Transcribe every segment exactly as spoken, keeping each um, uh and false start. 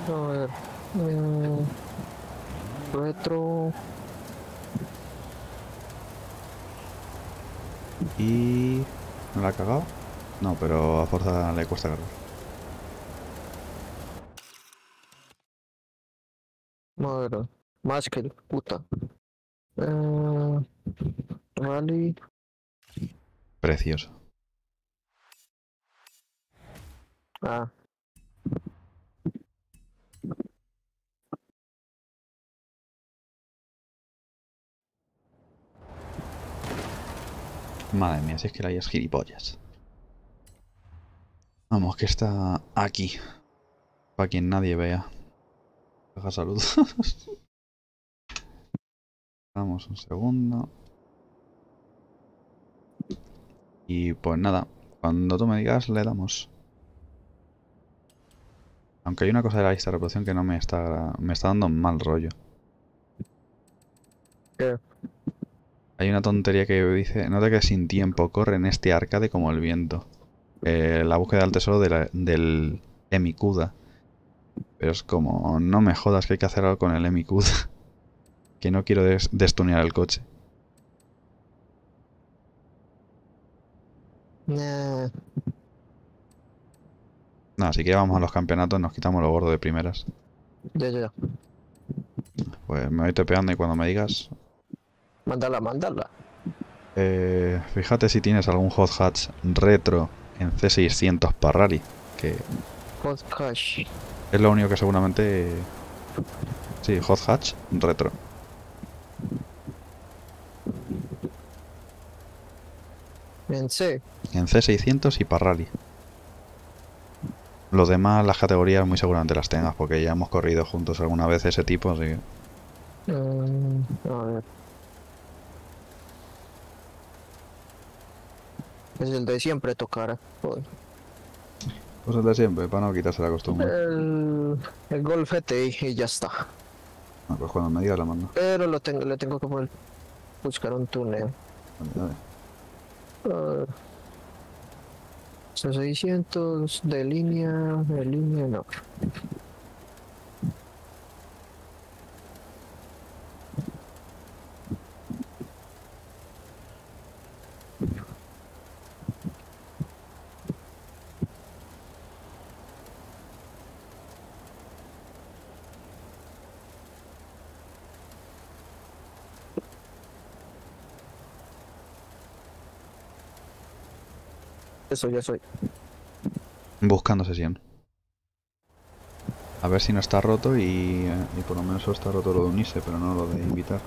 A ver. Eh, retro. Y... ¿no la ha cagado? No, pero a Forza le cuesta cargar. A ver. Más que el puta. Eh, rally. Precioso. Ah. Madre mía, si es que la hay es gilipollas. Vamos, que está aquí. Para quien nadie vea. Deja saludos. Vamos un segundo. Y pues nada, cuando tú me digas le damos. Aunque hay una cosa de la lista de reproducción que no me está... me está dando mal rollo. ¿Qué? Hay una tontería que dice, nota que sin tiempo corre en este arcade como el viento. Eh, la búsqueda del tesoro de la- del Emicuda. Pero es como, no me jodas que hay que hacer algo con el Emicuda. Que no quiero des destunear el coche. Nah. Nada, si que vamos a los campeonatos nos quitamos lo gordo de primeras. Ya, ya, ya. Pues me voy tepeando y cuando me digas... Mándala, mándala. Eh, fíjate si tienes algún Hot Hatch retro en C seiscientos para rally. Que Hot cash. es lo único que seguramente... Sí, Hot Hatch retro. En C. En C seiscientos y para rally. Los demás, las categorías muy seguramente las tengas porque ya hemos corrido juntos alguna vez ese tipo, así que... Mm, a ver. Es el de siempre tocar. Joder. Pues el de siempre, para no quitarse la costumbre. El, el Golf G T I y ya está. Ah, pues cuando me digas la mando. Pero lo tengo, le tengo que poner, buscar un túnel. Vale, vale. Uh, seiscientos de línea, de línea no. Eso ya soy. Buscando sesión. A ver si no está roto y, y por lo menos está roto lo de unirse, pero no lo de invitar.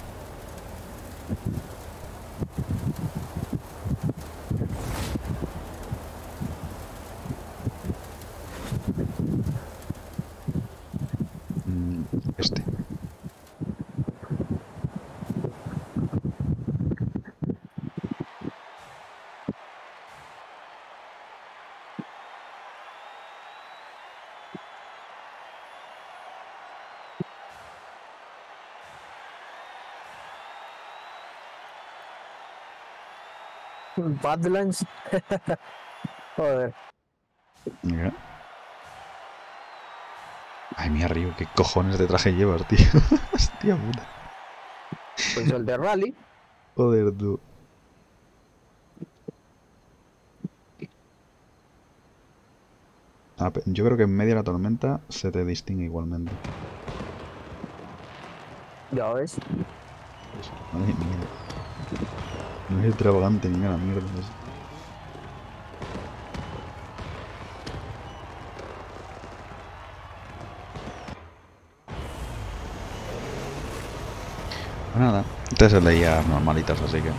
Mm, este. Badlands. Joder. Mira. Ay, mía, Río, qué cojones de traje llevas, tío. Hostia puta. Pues el de rally. Joder, tú. Ah, pe- yo creo que en medio de la tormenta se te distingue igualmente. Ya ves. Madre mía. No es extravagante ni nada, mierda. Es... Pues nada, entonces leía normalitas, así que...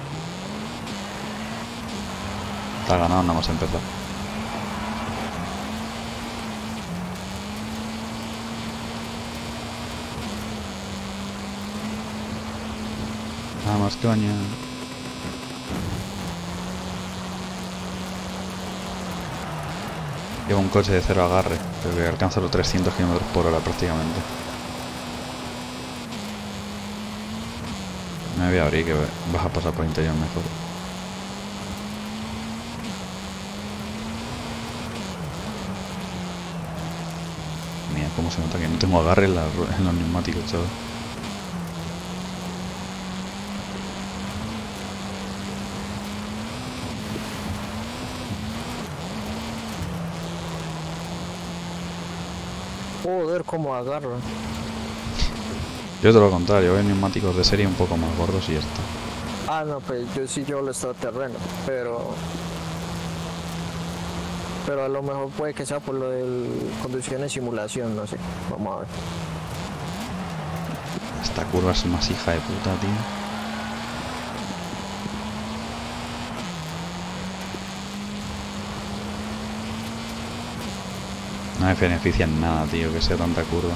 Está ganado, nada más empezar. Nada más coña. Lleva un coche de cero agarre, pero que alcanza los trescientos kilómetros por hora prácticamente. Me voy a abrir que vas a pasar por interior mejor. Mierda. cómo se nota que no tengo agarre en, la, en los neumáticos, chaval. Joder, cómo agarra. Yo te lo contrario, yo veo neumáticos de serie un poco más gordos y ya está. Ah, no, pues yo sí llevo el estado terreno, pero... Pero a lo mejor puede que sea por lo de conducción en simulación, no sé. Vamos a ver. Esta curva es más hija de puta, tío. No me beneficia en nada, tío, que sea tanta curva.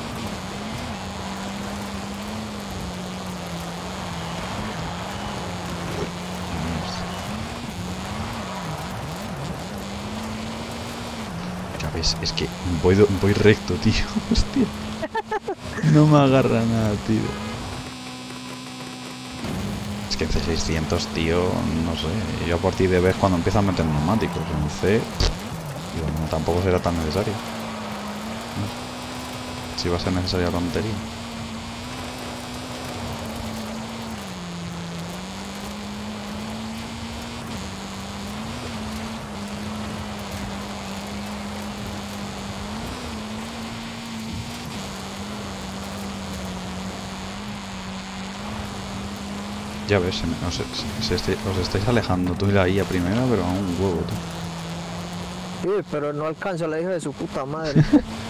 Ya ves, es que voy, voy recto, tío. Hostia. No me agarra nada, tío. Es que en C seiscientos, tío, no sé. Yo a partir de ver cuando empiezan a meter neumáticos. En C, digo, no, tampoco será tan necesario. No sé. Si va a ser necesaria la tontería. Ya ves, os, se, se, os estáis alejando tú y la I A primera, pero a un huevo, tú. Sí, pero no alcanza la hija de su puta madre.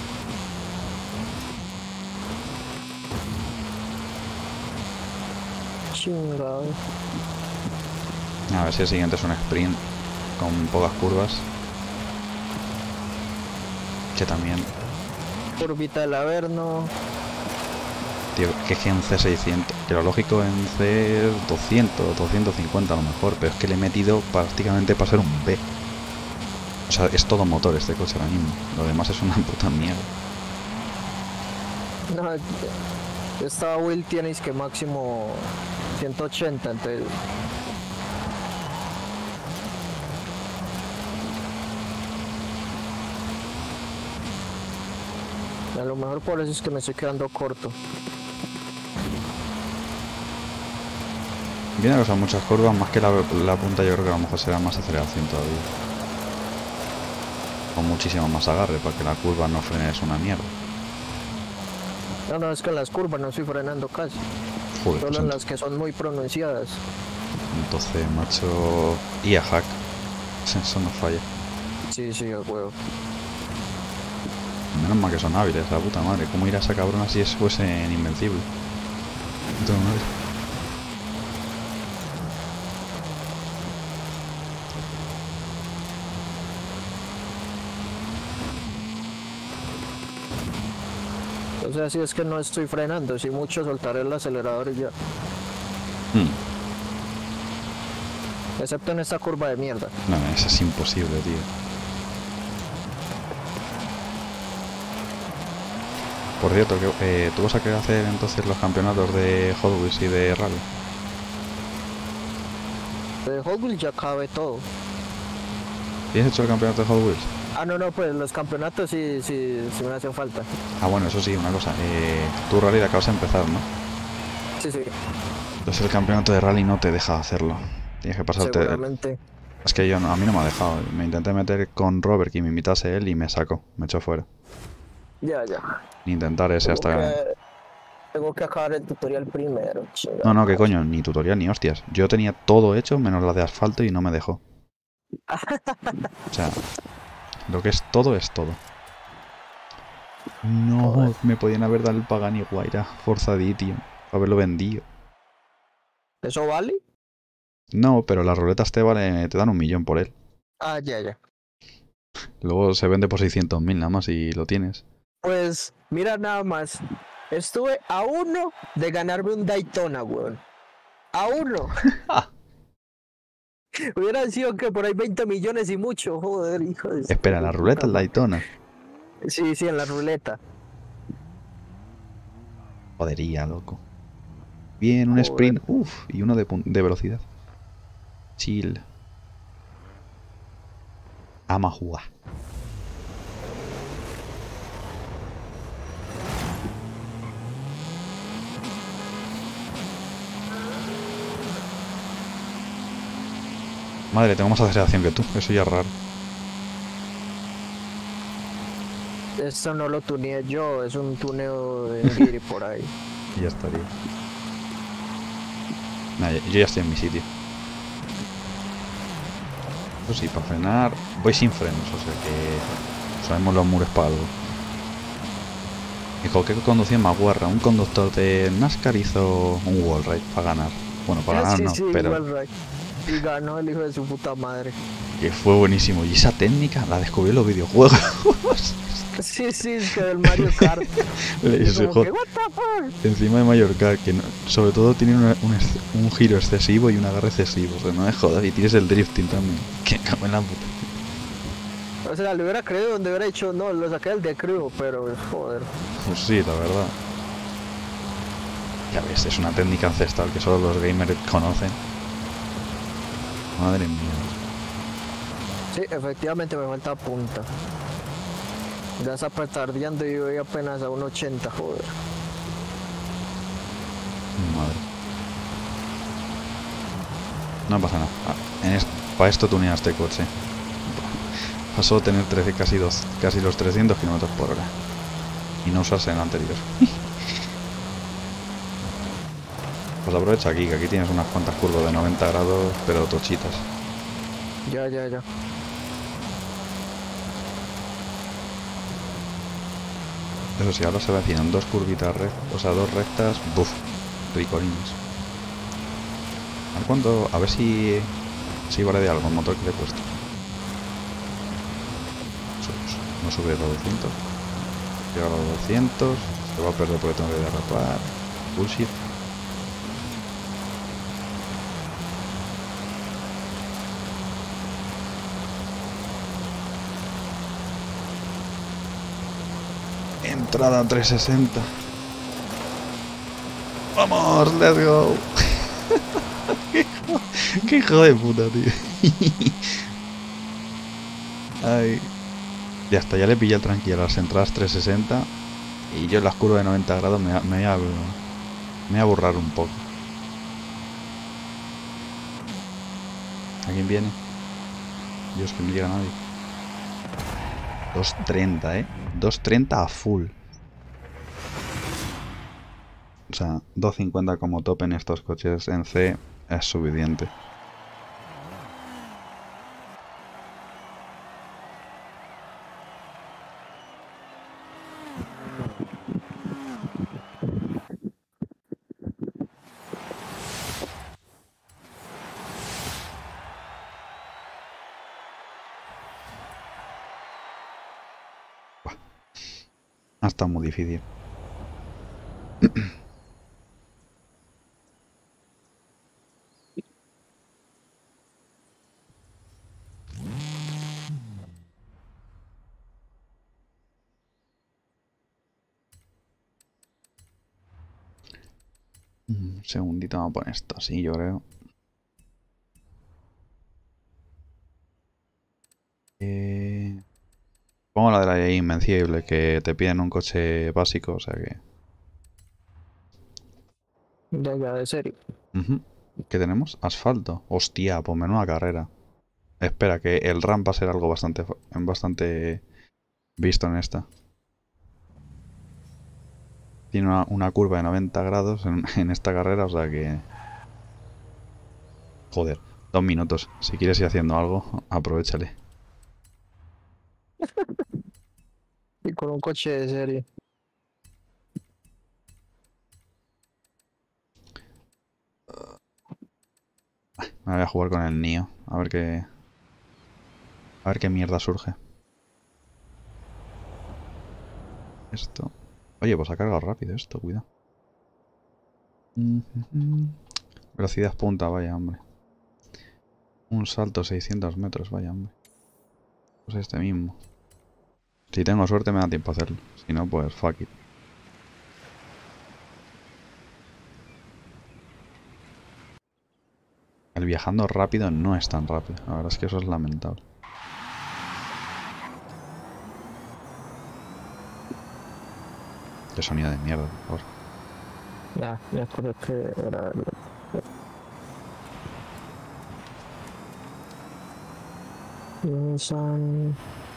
Chingado. A ver si el siguiente es un sprint con pocas curvas. Que también... Curvita del Averno. Tío, que es que en C seiscientos, que lo lógico en C es doscientos, doscientos cincuenta a lo mejor, pero es que le he metido prácticamente para ser un B. O sea, es todo motor este coche ahora mismo. Lo demás es una puta mierda. No, esta Will tienes que máximo ciento ochenta, entonces... A lo mejor por eso es que me estoy quedando corto. Viene a causar muchas curvas, más que la, la punta yo creo que a lo mejor será más aceleración todavía. Con muchísimo más agarre, para que la curva no frene, es una mierda. No, no, es que en las curvas no estoy frenando casi. Joder, Solo pues en las que son muy pronunciadas. entonces, macho... I A hack. Eso no falla. Sí, sí, el huevo. Menos mal que son hábiles, la puta madre. ¿Cómo ir a esa cabrona si eso fuese en invencible? Puta madre. O sea, si es que no estoy frenando, si mucho soltaré el acelerador y ya. Hmm. Excepto en esta curva de mierda. No, eso es imposible, tío. Por cierto, que, eh, ¿tú vas a querer hacer entonces los campeonatos de Hot Wheels y de Rally? De Hot Wheels ya cabe todo. ¿Tienes hecho el campeonato de Hot Wheels? Ah, no, no, pues los campeonatos sí, sí, sí me hacen falta. Ah, bueno, eso sí, una cosa. Eh, tu Rally la acabas de empezar, ¿no? Sí, sí, Entonces el campeonato de Rally no te deja hacerlo. Tienes que pasarte... seguramente. Es que yo no- a mí no me ha dejado. Me intenté meter con Robert que me invitase él y me sacó. Me echó fuera. Ya, ya. Ni intentar ese Tengo hasta... que, tengo que acabar el tutorial primero, chingada. No, no, qué coño, ni tutorial ni hostias. Yo tenía todo hecho menos la de asfalto y no me dejó. O sea, lo que es todo es todo. No, Joder. me podían haber dado el Pagani Guaira forzadí, tío. Haberlo vendido. ¿Eso vale? No, pero las ruletas te vale, te dan un millón por él. Ah, ya, ya. Luego se vende por seiscientos mil nada más y lo tienes. Pues, mira nada más. Estuve a uno de ganarme un Daytona, weón. A uno. Hubiera sido que por ahí veinte millones y mucho, joder, hijo de... Espera, la ruleta es Daytona. Sí, sí, en la ruleta. Jodería, loco. Bien, un Joder. sprint. Uff, y uno de, de velocidad. Chill. Ama jugar. Madre, tengo más aceleración que tú. Eso ya es raro. Esto no lo tuneé yo, es un tuneo en Giri por ahí. Y ya estaría. Nah, yo ya estoy en mi sitio. Eso sí, para frenar voy sin frenos, o sea que sabemos los muros para algo. Dijo, ¿qué conducción más guarra? Un conductor de NASCAR hizo un wall ride para ganar. Bueno, para ganar Sí, no, sí, pero igual, right. Y ganó el hijo de su puta madre. que fue buenísimo. Y esa técnica la descubrió en los videojuegos. Sí, sí, es que del Mario Kart. Le- Y se como jod- que, what the fuck. Encima de Mallorca, que no- sobre todo tiene una- un, ex- un giro excesivo y un agarre excesivo. O sea, no es jodas. Y tienes el drifting también. Que cago en la puta. O sea, le hubiera creído donde hubiera dicho, no, lo saqué del de crew, pero joder. Pues sí, la verdad. Ya ves, es una técnica ancestral que solo los gamers conocen. Madre mía. Sí, efectivamente me falta punta. Ya está petardeando y voy apenas a un ochenta, joder. Madre. No pasa nada. Ah, en es- para esto tunea este coche. Pasó a tener trece, casi, dos, casi los trescientos kilómetros por hora. Y no usarse en el anterior. Pues aprovecha aquí, que aquí tienes unas cuantas curvas de noventa grados, pero tochitas. Ya, ya, ya. Eso sí, ahora se vecinan dos curvitas rectas, o sea, dos rectas, buf, ricolines. A ver cuánto, a ver si, si vale de algo el motor que le he puesto. Su- No sube a los doscientos. Llega a los doscientos, se va a perder porque tengo que derrapar. Bullshit. Entrada trescientos sesenta. Vamos, let's go. qué, hijo, qué hijo de puta, tío. Ay. Ya está, ya le pillé el tranquilo a las entradas trescientos sesenta. Y yo en las curvas de noventa grados me, me, voy a, me voy a burrar un poco. ¿A quién viene? Dios, que no llega nadie. doscientos treinta, eh. doscientos treinta a full. O sea, doscientos cincuenta como top en estos coches en C es suficiente. Ha estado muy difícil. Un segundito, vamos a poner esto así, yo creo. Eh... Pongo la de la Invencible, que te piden un coche básico, o sea que... Ya, ya, de serio. Ujú. ¿Qué tenemos? Asfalto. Hostia, pues menuda carrera. Espera, que el ramp va a ser algo bastante, bastante visto en esta. Tiene una, una curva de noventa grados en, en esta carrera, o sea que... Joder, dos minutos. Si quieres ir haciendo algo, aprovechale. Y con un coche de serie. Me voy a jugar con el Nio. A ver qué... A ver qué mierda surge. Esto... Oye, pues ha cargado rápido esto, cuidado. Velocidad punta, vaya hombre. Un salto seiscientos metros, vaya hombre. Pues este mismo. Si tengo suerte me da tiempo a hacerlo. Si no, pues fuck it. El viajando rápido no es tan rápido. La verdad es que eso es lamentable. Qué sonido de mierda, por favor. Ya, me acuerdo que era... Nissan.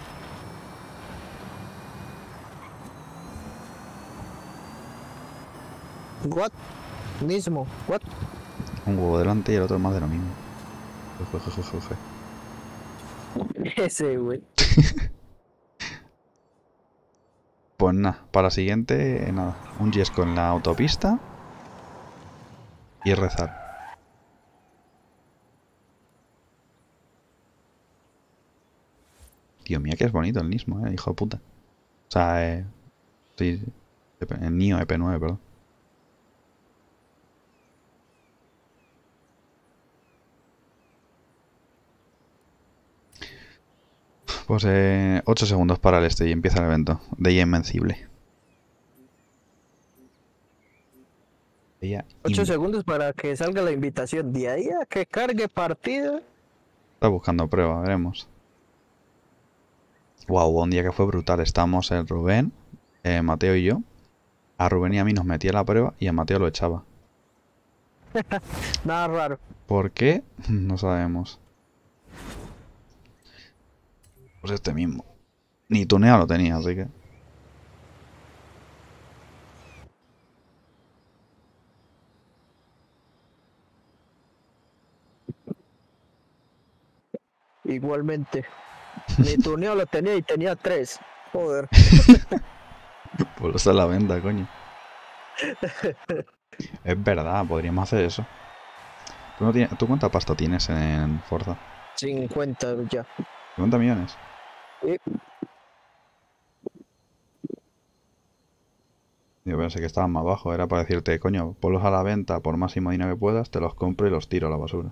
What? Mismo. What? Un huevo delante y el otro más de lo mismo. Jeje, jeje, jeje. Ese, güey. Pues nada, para la siguiente, eh, nada. Un yesco en la autopista y rezar. Dios mío, que es bonito el Nismo, eh, hijo de puta. O sea, eh, sí, el Nio E P nueve, perdón. Pues eh, ocho segundos para el este y empieza el evento de I A Invencible. ocho segundos para que salga la invitación. De ahí a que cargue partida. Está buscando prueba, veremos. Wow, un día que fue brutal. Estábamos el Rubén, eh, Mateo y yo. A Rubén y a mí nos metía la prueba y a Mateo lo echaba. Nada raro. ¿Por qué? No sabemos. Pues este mismo. Ni tuneado lo tenía, así que... Igualmente. Mi tuneo lo tenía y tenía tres. Joder. Pues esa es la venta, coño. Es verdad, podríamos hacer eso. ¿Tú, no tienes, ¿Tú cuánta pasta tienes en Forza? cincuenta ya. ¿cincuenta millones? Sí. Yo pensé que estaban más bajo. Era para decirte, coño, ponlos a la venta por máximo dinero que puedas, te los compro y los tiro a la basura.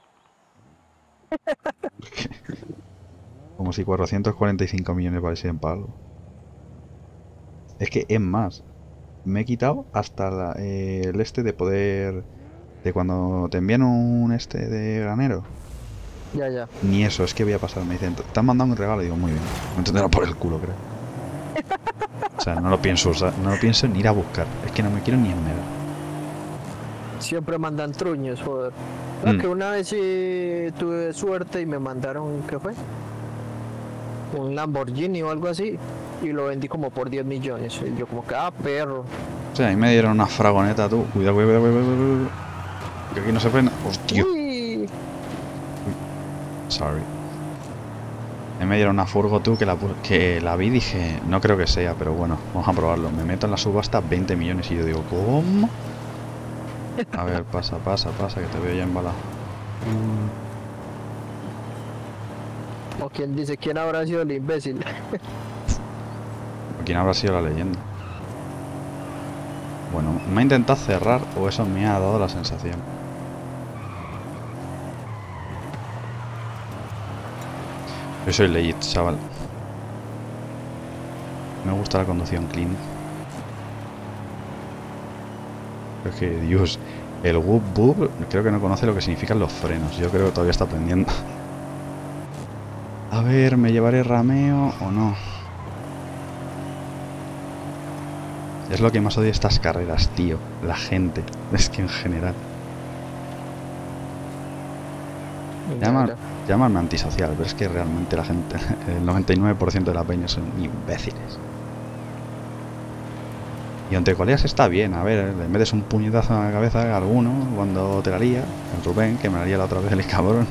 Como si cuatrocientos cuarenta y cinco millones valiesen para algo. Es que es más. Me he quitado hasta la, eh, el este de poder... De cuando te envían un este de granero. Ya, ya. Ni eso, es que voy a pasar. Me dicen, te han mandado un regalo. Y digo, muy bien. Me entenderán por el culo, creo. O sea, no lo pienso usar, no lo pienso ni ir a buscar. Es que no me quiero ni enmerar. Siempre mandan truños, joder. No, Mm. que una vez sí tuve suerte y me mandaron, ¿qué fue? Un Lamborghini o algo así. Y lo vendí como por diez millones. Y yo como que, ah, perro. O sea, ahí me dieron una fragoneta, tú. Cuidado, cuidado, cuidado, cuidado, cuidado. Que aquí no se frena. Hostia. Uy. Sorry. Ahí me dieron una furgo, tú, que la, que la vi y dije, no creo que sea, pero bueno, vamos a probarlo. Me meto en la subasta veinte millones y yo digo, ¿cómo? A ver, pasa, pasa, pasa, que te veo ya embalado. O quien dice, ¿quién habrá sido el imbécil? ¿O quién habrá sido la leyenda? Bueno, me ha intentado cerrar o eso me ha dado la sensación. Yo soy legit, chaval. Me gusta la conducción clean. Creo que, Dios, el whoop whoop creo que no conoce lo que significan los frenos. Yo creo que todavía está aprendiendo. A ver, ¿me llevaré rameo o no? Es lo que más odio de estas carreras, tío. La gente. Es que en general. Llaman, llamarme antisocial, pero es que realmente la gente, el noventa y nueve por ciento de la peña son imbéciles. Y donde coleas está bien, a ver, le metes un puñetazo en la cabeza a alguno cuando te la lía, el Rubén, que me la lía la otra vez el cabrón.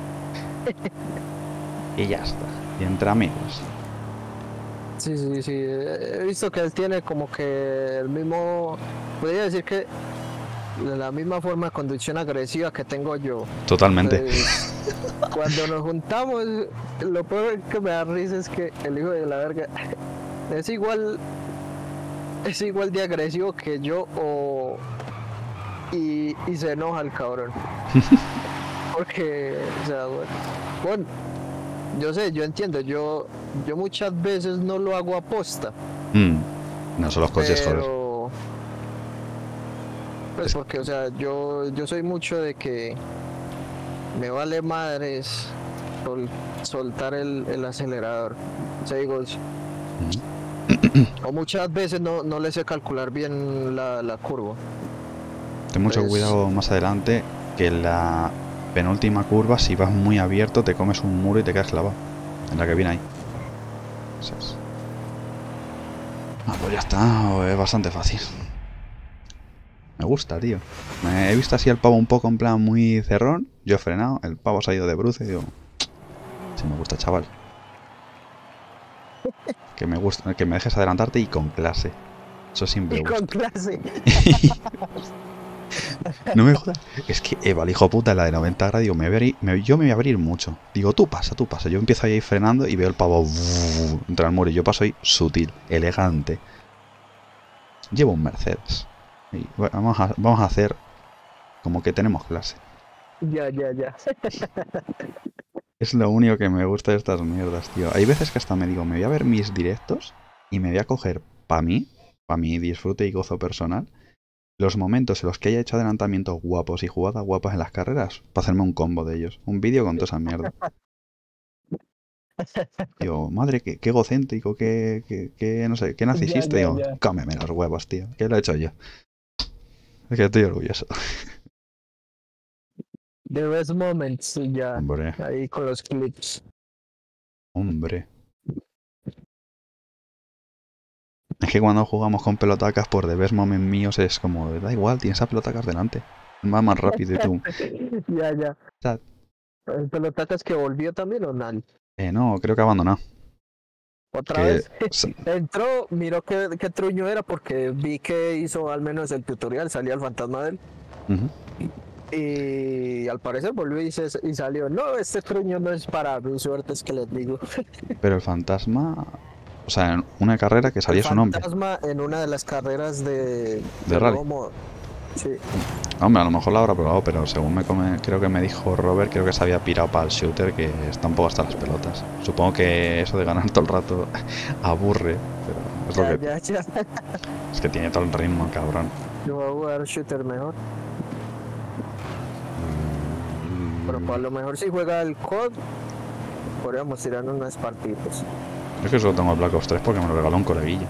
Y ya está, y entre amigos. Sí, sí, sí, he visto que él tiene como que el mismo, podría decir que la misma forma de conducción agresiva que tengo yo. Totalmente. Entonces, cuando nos juntamos, lo peor que me da risa es que el hijo de la verga es igual, es igual de agresivo que yo o y, y se enoja el cabrón. Porque, o sea, bueno, bueno, yo sé, yo entiendo, yo, yo muchas veces no lo hago aposta. Mm, no son los coches, pero... joder. Pues porque, o sea, yo, yo soy mucho de que me vale madres sol, soltar el, el acelerador. O sea, digo, o muchas veces no, no le sé calcular bien la, la curva. Ten mucho Pues- cuidado más adelante, que en la penúltima curva, si vas muy abierto, te comes un muro y te quedas clavado. En la que viene ahí. Esa es. Ah, pues ya está. Es bastante fácil. Me gusta, tío. Me he visto así el pavo un poco en plan muy cerrón. Yo he frenado. El pavo se ha ido de bruce y digo... Sí me gusta, chaval. Que me gusta, que me dejes adelantarte y con clase. Eso siempre Y gusta. con clase. No me jodas. Es que Eva, el hijo puta, la de noventa grados, digo, me voy a abrir- me- yo me voy a abrir mucho. Digo, tú pasa, tú pasa. Yo empiezo a ir frenando y veo el pavo entrar al muro. Y yo paso ahí sutil, elegante. Llevo un Mercedes. Y bueno, vamos, a, vamos a hacer como que tenemos clase. Ya, ya, ya. Es lo único que me gusta de estas mierdas, tío. Hay veces que hasta me digo, me voy a ver mis directos y me voy a coger para mí, para mi disfrute y gozo personal, los momentos en los que haya hecho adelantamientos guapos y jugadas guapas en las carreras, para hacerme un combo de ellos. Un vídeo con toda esa mierda. Digo, madre, qué, qué egocéntrico, qué, qué, qué, no sé, qué Ya, narcisista. ya, Digo, ya. cómeme los huevos, tío. ¿Qué lo he hecho yo? Es que estoy orgulloso. The best moments, ya. Hombre, Ahí con los clips. hombre. Es que cuando jugamos con pelotacas por The Best Moment míos es como, da igual, tienes a pelotacas delante. Va más rápido y tú. Ya, ya. Chat. ¿El pelotacas que volvió también o no? Eh, no, creo que ha abandonado. Otra Que vez. Entró, miró qué, qué truño era porque vi que hizo al menos el tutorial, salía el fantasma de él. Ujú. Y al parecer volvió y, se, y salió. No, este truño no es para mi suerte, es que les digo. Pero el fantasma. O sea, en una carrera que salía El su nombre. fantasma en una de las carreras de, De rally. Romo. Sí. Hombre, a lo mejor lo habrá probado, pero según me come, creo que me dijo Robert, creo que se había pirado para el shooter, que está un poco hasta las pelotas. Supongo que eso de ganar todo el rato aburre, pero es lo Ya, que. ya, ya. Es que tiene todo el ritmo, cabrón. Yo voy a jugar shooter mejor. Pero para lo mejor si juega el C O D, podríamos tirar unas partidas. Yo es que solo tengo el Black Ops tres porque me lo regaló un coleguilla.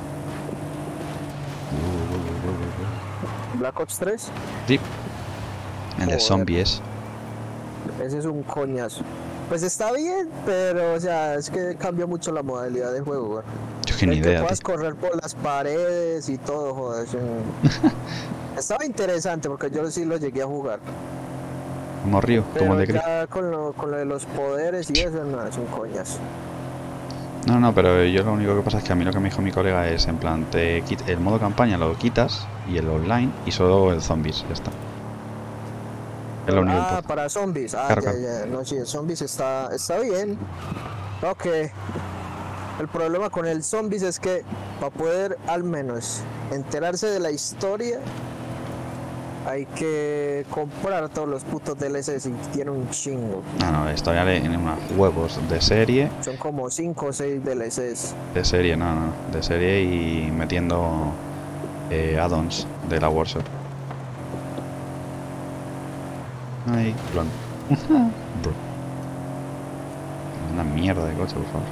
Black Ops tres, Sí. El de Joder. zombies. ese es un coñazo. Pues está bien, pero o sea, es que cambia mucho la modalidad de juego, güey. Yo que ni El que idea, puedas tío. correr por las paredes y todo, joder. es un- Estaba interesante porque yo sí lo llegué a jugar. Como Río, como Pero el de Chris. ya con lo, con lo de los poderes y eso, no, es un coñazo. No, no, pero yo lo único que pasa es que a mí lo que me dijo mi colega es, en plan, te quit- el modo campaña lo quitas y el online y solo el zombies, ya está. Es lo único que Ah, importa. para zombies. Ah, Claro, ya, claro. ya. No, sí, el zombies está, está bien. Ok. El problema con el zombies es que para poder al menos enterarse de la historia hay que comprar todos los putos D L Cs y tiene un chingo. Ah, no, esto ya en unos huevos de serie, Son como cinco o seis D L Cs. de serie, no, no, de serie y metiendo eh, add-ons de la workshop. Ay, plan. Bro. Una mierda de coche, por favor.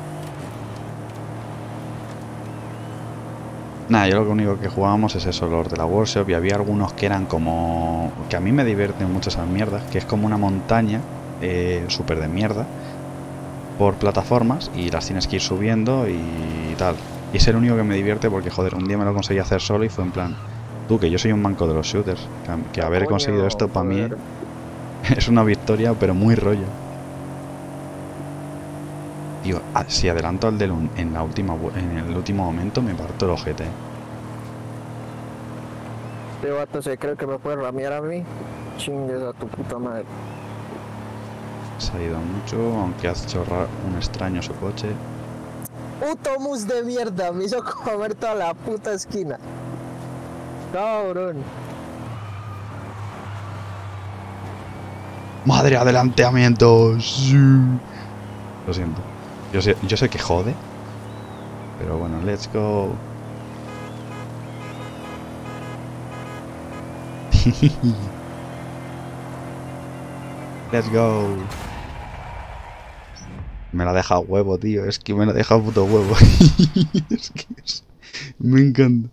Nada, yo lo único que jugábamos es eso, los de la workshop, y había algunos que eran como... que a mí me divierten mucho esas mierdas, que es como una montaña eh, súper de mierda por plataformas y las tienes que ir subiendo y tal. Y es el único que me divierte porque, joder, un día me lo conseguí hacer solo y fue en plan... Tú, que yo soy un manco de los shooters, que, que haber Coño, conseguido esto para mí joder. es una victoria, pero muy rollo. Tío, ah, si adelanto al del un- en la última vu- en el último momento me parto el ojete. Este vato se cree que me puede ramear a mí. Chingues a tu puta madre. Se ha ido mucho, aunque has hecho ra- un extraño su coche. Puto mus de mierda, me hizo comer toda la puta esquina. Cabrón. ¡Madre, adelantamientos! Sí. Lo siento. Yo sé, yo sé que jode. Pero bueno, let's go. Let's go. Me la deja huevo, tío. Es que me la deja puto huevo. Es que es... Me encanta.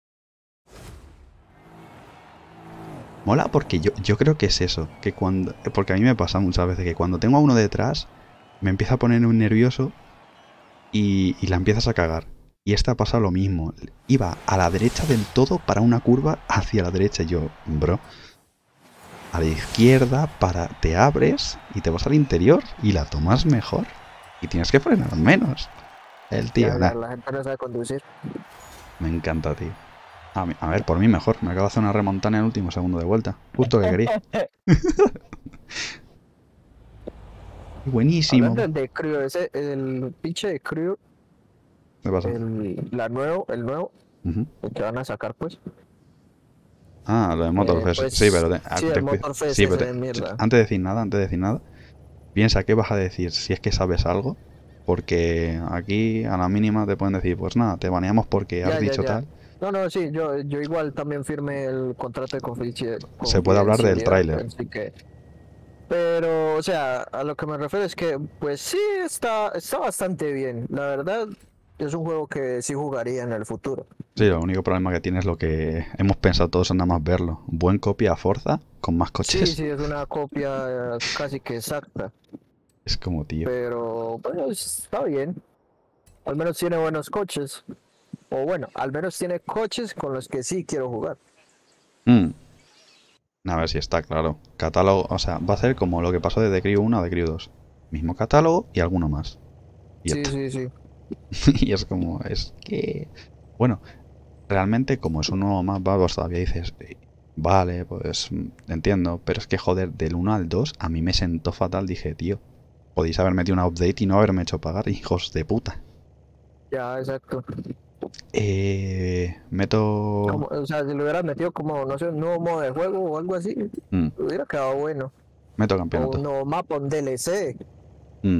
Mola porque yo, yo creo que es eso. Que cuando. Porque a mí me pasa muchas veces que cuando tengo a uno detrás, me empieza a poner un nervioso y, y la empiezas a cagar. Y esta ha pasado lo mismo. Iba a la derecha del todo para una curva hacia la derecha. Y yo, bro, a la izquierda, para, te abres y te vas al interior y la tomas mejor. Y tienes que frenar menos. El tío, Ya, nah, la, la gente no sabe conducir. me encanta, tío. A, mí- a ver, por mí mejor. Me acabo de hacer una remontada en el último segundo de vuelta. Justo que quería. Buenísimo. Hablando de Crew, ese, el pinche de Crew, ¿Qué pasa? el, la nuevo, el nuevo, Ujú. el que van a sacar, pues. Ah, lo de Motorfest. pues, sí, pero... te- ah, sí, ten el cuida- Motorfest sí, pero ese te- de mierda. antes de decir nada, antes de decir nada, piensa qué vas a decir si es que sabes algo. Porque aquí a la mínima te pueden decir, pues nada, te baneamos porque has Ya, ya, dicho ya. tal. No, no, sí, yo, yo igual también firmé el contrato de confidencia- Se puede hablar del confidencialidad, tráiler. así que... Pero, o sea, a lo que me refiero es que, pues sí, está, está bastante bien. La verdad, es un juego que sí jugaría en el futuro. Sí, lo único problema que tiene es lo que hemos pensado todos en nada más verlo. Buen copia a Forza, con más Sí, coches. sí, es una copia eh, casi que exacta. Es como, tío. Pero, bueno, está bien. Al menos tiene buenos coches. O bueno, al menos tiene coches con los que sí quiero jugar. Mm. A ver si está claro. Catálogo, o sea, va a ser como lo que pasó de The Crew uno a The Crew dos. Mismo catálogo y alguno más. Y ya Sí, está. sí, sí. Y es como, es que... Bueno, realmente como es un nuevo más, vamos, todavía dices, eh, vale, pues mm, entiendo, pero es que joder, del uno al dos a mí me sentó fatal, dije, tío, podéis haber metido una update y no haberme hecho pagar, hijos de puta. Ya, exacto. Eh, meto... Como, o sea, si lo hubieras metido como, no sé, un nuevo modo de juego o algo así, Mm, hubiera quedado bueno. meto O campeonato. un nuevo mapa, un D L C. Mm.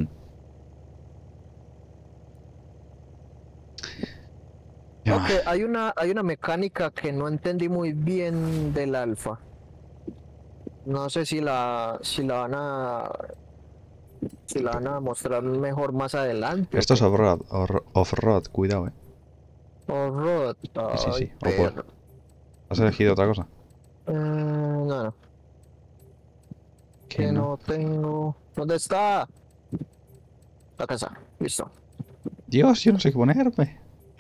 Ya. Aunque hay una, hay una mecánica que no entendí muy bien del alfa. No sé si la, si la van a, si la van a mostrar mejor más adelante. Esto es off-road, off- off-road, cuidado, eh. Horror. Sí, sí, sí. Ay, O por- perro. ¿Has elegido otra cosa? Eh, no, no. Que Que no. no tengo. ¿Dónde está? La casa. Listo. Dios, yo no sé qué ponerme.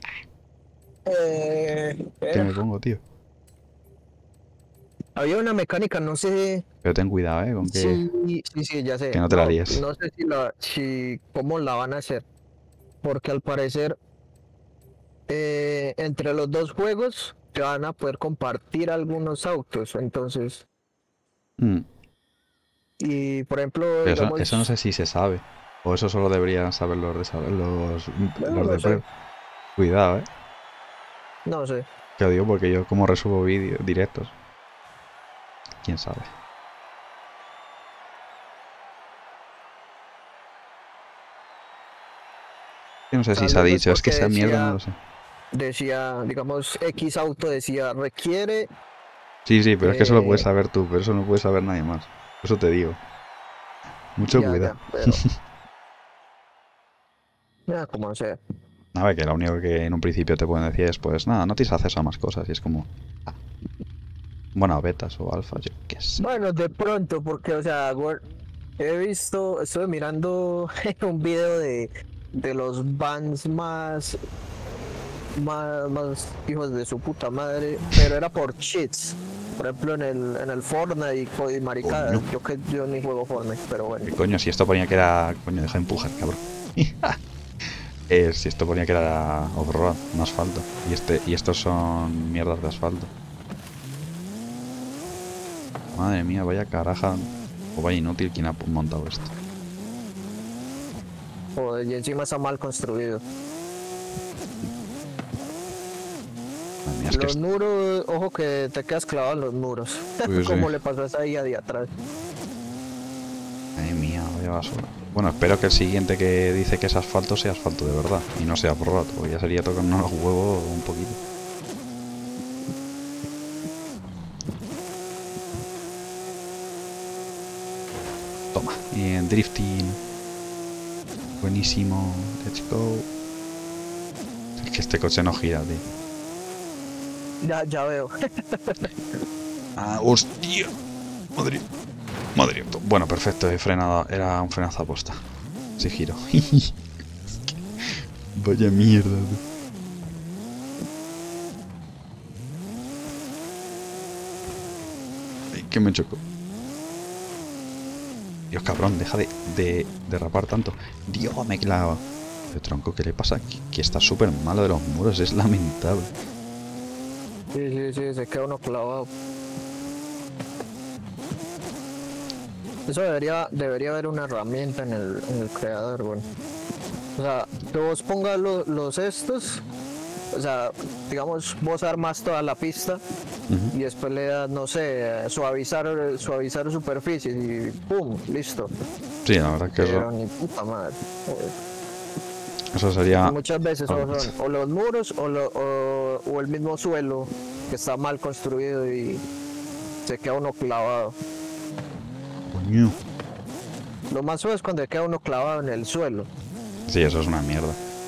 Eh, ¿Qué eh, me pongo, tío? había una mecánica, no sé Pero ten cuidado, eh, con que... si, sí, sí, ya sé. que no te la No, líes. no sé si la, si, cómo la van a hacer. Porque al parecer, eh, entre los dos juegos, te van a poder compartir algunos autos. Entonces, Mm. y por ejemplo, Pero eso, digamos, eso no sé si se sabe. O eso solo deberían saber los de, saber- los, bueno, los no de sé, Prem. Cuidado, eh. no sé. Que digo porque yo como resubo vídeos directos. Quién sabe. Yo no sé si Tal se ha vez es dicho, es que porque esa mierda no decía, lo sé. decía, digamos, X auto decía, requiere, Sí, sí, pero es que eso lo puedes eh, saber tú, pero eso no puede saber nadie más. Eso te digo. Mucho ya, cuidado. ya, pero, ya, como sea. A ver, que lo único que en un principio te pueden decir es, pues nada, no tienes acceso a más cosas. Y es como... ah, bueno, betas o alfas, yo qué sé. Bueno, de pronto, porque, o sea, gor- he visto, estuve mirando un video de, de los bans más, más, más hijos de su puta madre, pero era por cheats. Por ejemplo, en el, en el Fortnite y, co- y maricadas. Coño. Yo que yo ni juego Fortnite, pero bueno. ¿Qué coño? Si esto ponía que era... Coño, deja de empujar, cabrón. Eh, si esto ponía que era off-road, no asfalto. Y, este, y estos son mierdas de asfalto. Madre mía, vaya caraja. O vaya inútil quien ha montado esto. Joder, y encima está mal construido. Madre mía, es que Los es- muros, ojo que te quedas clavado en los muros. Uy, sí. Como le pasó a esa ahí de atrás. Madre mía, vaya basura. Bueno, espero que el siguiente que dice que es asfalto sea asfalto de verdad. Y no sea off-road, porque ya sería tocarnos los huevos un poquito. Toma. Y en drifting. Buenísimo. Let's go. Es que este coche no gira, tío. Ya, ya veo. Ah, hostia. Madre. Madre. Bueno, perfecto. He frenado. Era un frenazo aposta. Sí, giro. Vaya mierda, tú. Ay, que me chocó. Dios, cabrón, deja de, de derrapar tanto. Dios, me he clavado. El tronco, ¿qué le pasa? Que, que está súper malo de los muros, es lamentable. Sí, sí, sí, se queda uno clavado. Eso debería, debería haber una herramienta en el, en el creador, bueno. O sea, que vos pongas lo- los estos, o sea, digamos, vos armas toda la pista Uh-huh. y después le das, no sé, suavizar, suavizar superficies y ¡pum! Listo. Sí, la verdad que Pero eso, ni puta madre. Joder. eso Y sería... muchas veces o son o los muros o, lo- o, o el mismo suelo que está mal construido y se queda uno clavado. Coño. Lo más feo es cuando queda uno clavado en el suelo. Sí, eso es una mierda.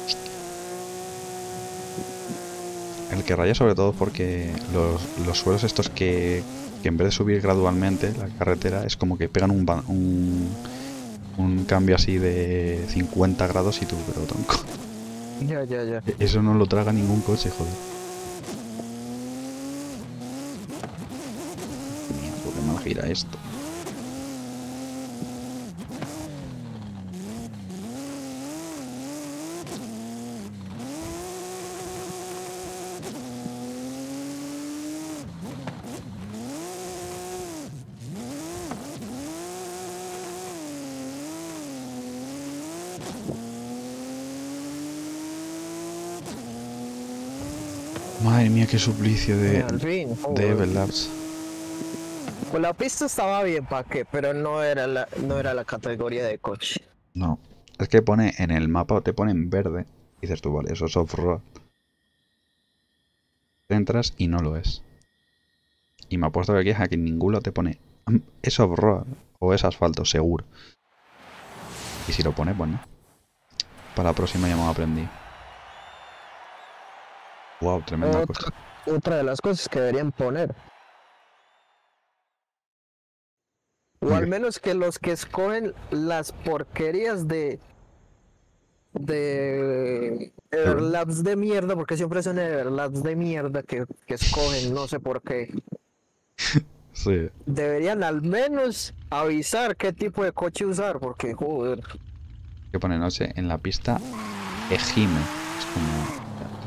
El que raya sobre todo porque los, los suelos estos que, que en vez de subir gradualmente la carretera es como que pegan un, ba- un, un cambio así de cincuenta grados y tú, pero tronco. Ya, ya, ya. Eso no lo traga ningún coche, joder. Mierda, ¿por qué mal gira esto? Madre mía, qué suplicio de, Al fin. de joder. Everlabs. Pues la pista estaba bien, ¿para qué? Pero no era la, no era la categoría de coche. No, es que pone en el mapa, te pone en verde. Y dices tú, vale, eso es off-road. Entras y no lo es. Y me apuesto que aquí es a que en ninguno te pone "Mm, es off-road o es asfalto, seguro". Y si lo pone, pues no. Para la próxima ya me aprendí. Wow, tremenda cosa. Otra, otra de las cosas que deberían poner. O al Ok. menos que los que escogen las porquerías de de Everlabs de mierda, porque siempre son Everlabs de mierda que, que escogen, no sé por qué. Sí. Deberían al menos avisar qué tipo de coche usar, porque joder. Que pone noche en la pista Ejime. Es como...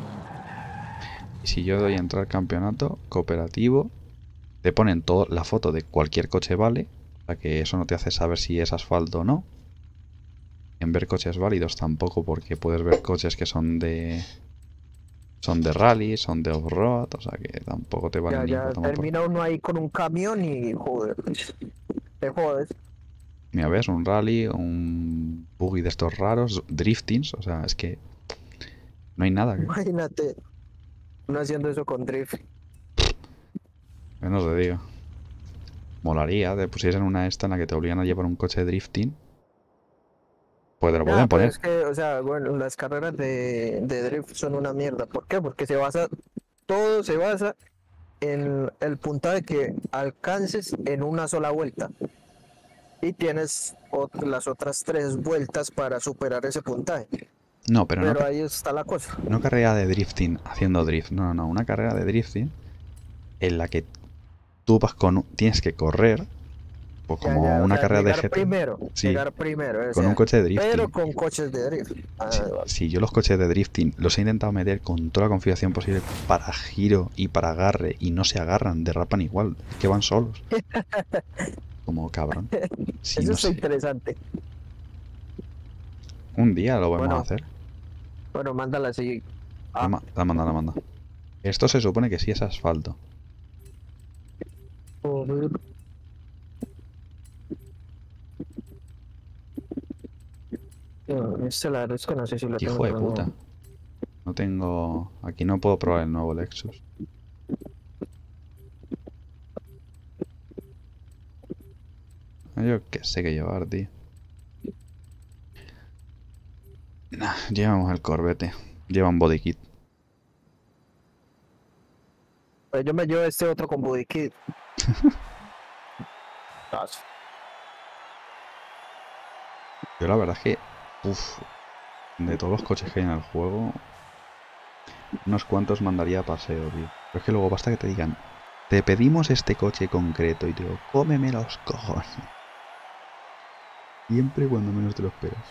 Y si yo doy a entrar campeonato cooperativo, te ponen todo, la foto de cualquier coche vale. O sea que eso no te hace saber si es asfalto o no. En ver coches válidos tampoco, porque puedes ver coches que son de... Son de rally, son de off-road, o sea que tampoco te valen Ya, ni ya para tomar por... termina uno ahí con un camión y joder. Te jodes. Mira, ves, un rally, un buggy de estos raros, driftings, o sea, es que no hay nada que... Imagínate uno haciendo eso con drift. que no te digo. Molaría, te pusiesen una esta en la que te obligan a llevar un coche de drifting. Pues te lo Ya, pueden pero poner. es que, o sea, bueno, las carreras de, de drift son una mierda. ¿Por qué? Porque se basa, todo se basa en el puntaje que alcances en una sola vuelta. Y tienes ot- las otras tres vueltas para superar ese puntaje. No, pero no, Pero ca- ahí está la cosa. no carrera de drifting haciendo drift. No, no, no. Una carrera de drifting en la que tú vas con... Tienes que correr, pues Ya, como ya, o una sea, carrera de llegar G T. primero, Sí, llegar primero, o con un sea, coche de pero drifting. con coches de drift. Ah, Si, vale. si yo los coches de drifting los he intentado meter con toda la configuración posible para giro y para agarre y no se agarran, derrapan igual, es que van solos. Como cabrón. Si Eso no está sé, interesante. un día lo vamos a Bueno, hacer. bueno, mándala así. La, Ah, ma- la manda, la manda. Esto se supone que sí es asfalto. joder. No, este la verdad es que no sé si lo tengo, Hijo de pero puta. no. No tengo... Aquí no puedo probar el nuevo Lexus. Yo qué sé qué llevar, tío. Nah, llevamos el Corvette. Lleva un body kit. Pues yo me llevo este otro con body kit. Ah, Yo la verdad es que Uf, de todos los coches que hay en el juego, unos cuantos mandaría a paseo, tío. Pero es que luego basta que te digan, te pedimos este coche concreto y te digo, cómeme los cojones. Siempre cuando menos te lo esperas.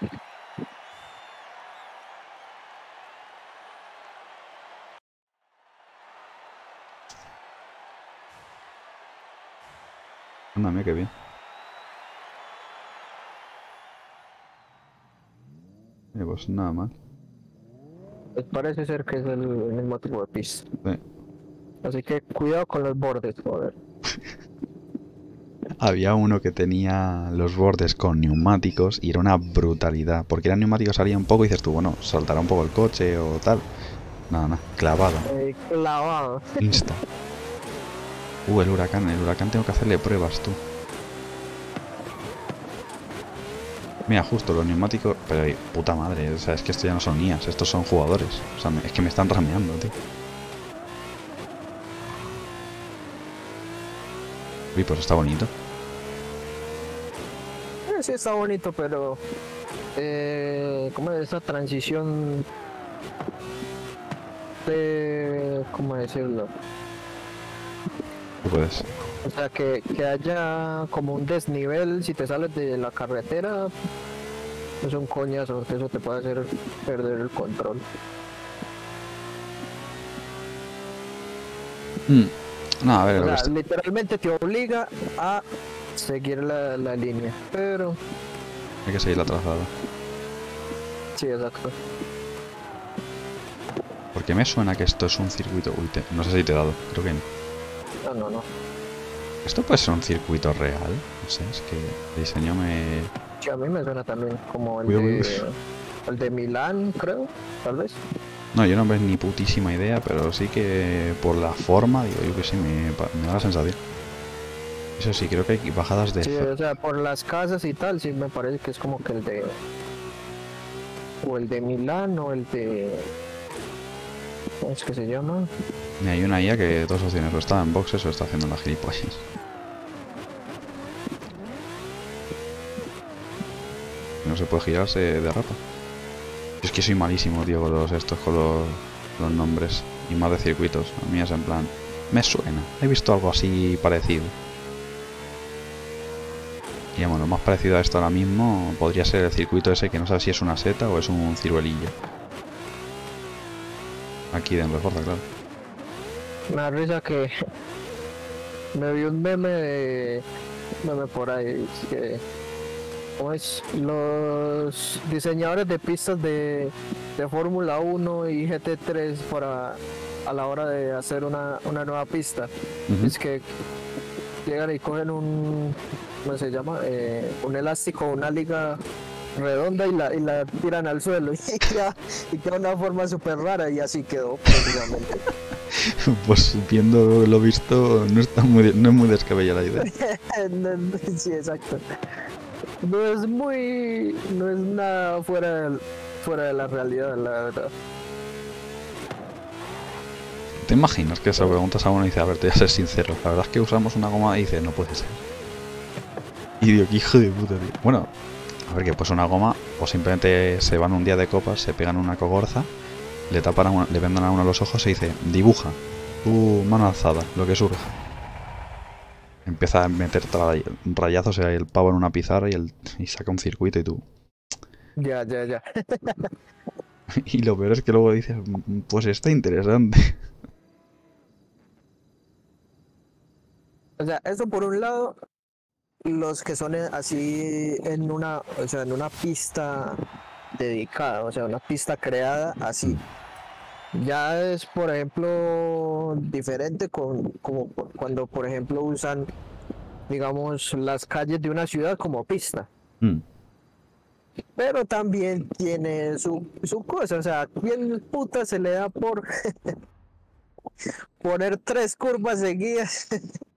Ándame, qué bien. Eh, pues nada mal. Pues parece ser que es el mismo tipo de pista. Sí. Así que cuidado con los bordes, joder. Había uno que tenía los bordes con neumáticos y era una brutalidad. Porque eran neumáticos salía un poco y dices tú, bueno, saltará un poco el coche o tal. Nada, nada, clavado. Eh, clavado. Insta. Uh, el huracán, el huracán tengo que hacerle pruebas, tú. Mira, justo los neumáticos... Pero puta madre, o sea, es que esto ya no son I As, estos son jugadores. O sea, es que me están rameando, tío. Uy, pues está bonito. Eh, sí está bonito, pero... Eh, ¿Cómo es esa transición de... ¿Cómo decirlo? Tú puedes. O sea, que, que haya como un desnivel si te sales de la carretera. Es un coñazo, porque eso te puede hacer perder el control. Mm. No, a ver, O lo que sea, está... literalmente te obliga a seguir la, la línea, pero... Hay que seguir la trazada. Sí, exacto. Porque me suena que esto es un circuito... Uy, te... no sé si te he dado, creo que no. No, no, no. ¿Esto puede ser un circuito real? No sé, es que el diseño me... Sí, a mí me suena también como el Cuidado, de... cuidado. El de Milán, creo, tal vez. No, yo no veo ni putísima idea, pero sí que por la forma, digo, yo que sé, me, me da la sensación. Eso sí, creo que hay bajadas de... Sí, o sea, por las casas y tal, sí me parece que es como que el de... O el de Milán o el de... ¿Cómo es que se llama? Mira, hay una I A que dos opciones, o está en boxes o está haciendo las gilipollas. No se puede girar, se derrapa. Yo es que soy malísimo, tío, con los estos, con los, los nombres. Y más de circuitos. A mí es en plan... Me suena. He visto algo así parecido. Y bueno, lo más parecido a esto ahora mismo podría ser el circuito ese que no sabes si es una seta o es un ciruelillo. Aquí de Reforza, claro. Me da risa que... Me vi un meme de... Meme por ahí, que... ¿Cómo es? Los diseñadores de pistas de, de Fórmula uno y G T tres para a la hora de hacer una, una nueva pista. Uh-huh. Es que llegan y cogen un, ¿cómo se llama? Eh, un elástico, una liga redonda y la, y la tiran al suelo y queda, y queda una forma súper rara y así quedó prácticamente. Pues viendo lo visto, no, está muy, no es muy descabellada la idea. Sí, exacto. No es muy... No es nada fuera de, fuera de la realidad, la verdad. ¿Te imaginas que se lo preguntas a uno y dice, a ver, te voy a ser sincero, la verdad es que usamos una goma y dice, no puede ser? Y digo, qué hijo de puta, tío. Bueno, a ver, que pues una goma, o simplemente se van un día de copas, se pegan una cogorza, le tapan a una, le vendan a uno los ojos y dice, dibuja, tu mano alzada, lo que surja. Empieza a meter rayazos el pavo en una pizarra y, el, y saca un circuito y tú... Ya, ya, ya. Y lo peor es que luego dices, pues está interesante. O sea, eso por un lado, los que son así en una, o sea, en una pista dedicada, o sea, una pista creada así. Ya es, por ejemplo, diferente con, como cuando, por ejemplo, usan, digamos, las calles de una ciudad como pista. Mm. Pero también tiene su, su cosa, o sea, ¿quién puta se le da por poner tres curvas seguidas?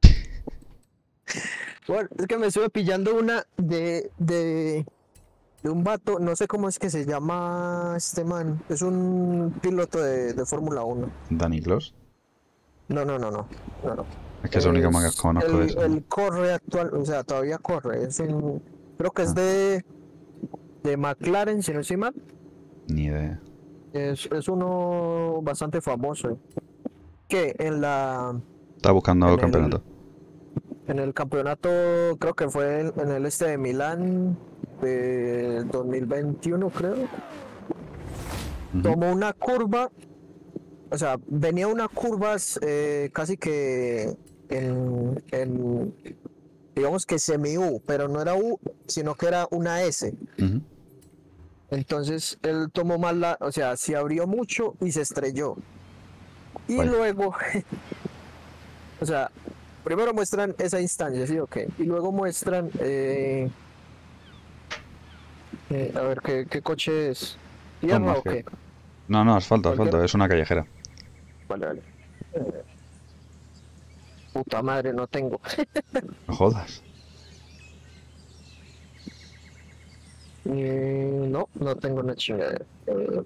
Bueno, es que me estuve pillando una de, de, de un vato, no sé cómo es que se llama este man, es un piloto de, de Fórmula uno. ¿Dani Clos? No, no, no, no, no, no. Es que es lo único que conozco el, de eso. Él corre actual, o sea, todavía corre, es un, creo que es Ah. de, de McLaren, si no estoy mal. Ni idea. Es, es uno bastante famoso. Que en la... Estaba buscando En campeonato. el, en el campeonato, creo que fue en, en el este de Milán de dos mil veintiuno, creo. Ujú. Tomó una curva, o sea, venía unas curvas eh, casi que en, en, digamos que semi-U, pero no era U, sino que era una S. Ujú. Entonces él tomó mal la, o sea, se abrió mucho y se estrelló. Y Vaya. luego, o sea, primero muestran esa instancia, ¿sí o qué? Y luego muestran, eh, eh, a ver, ¿qué, qué coche es? Son ¿Tierra más o que... qué? No, no, asfalto, asfalto. ¿Cualquiera? Es una callejera. Vale, vale. Eh, puta madre, no tengo. No jodas. Eh, no, no tengo una chingadera. Eh,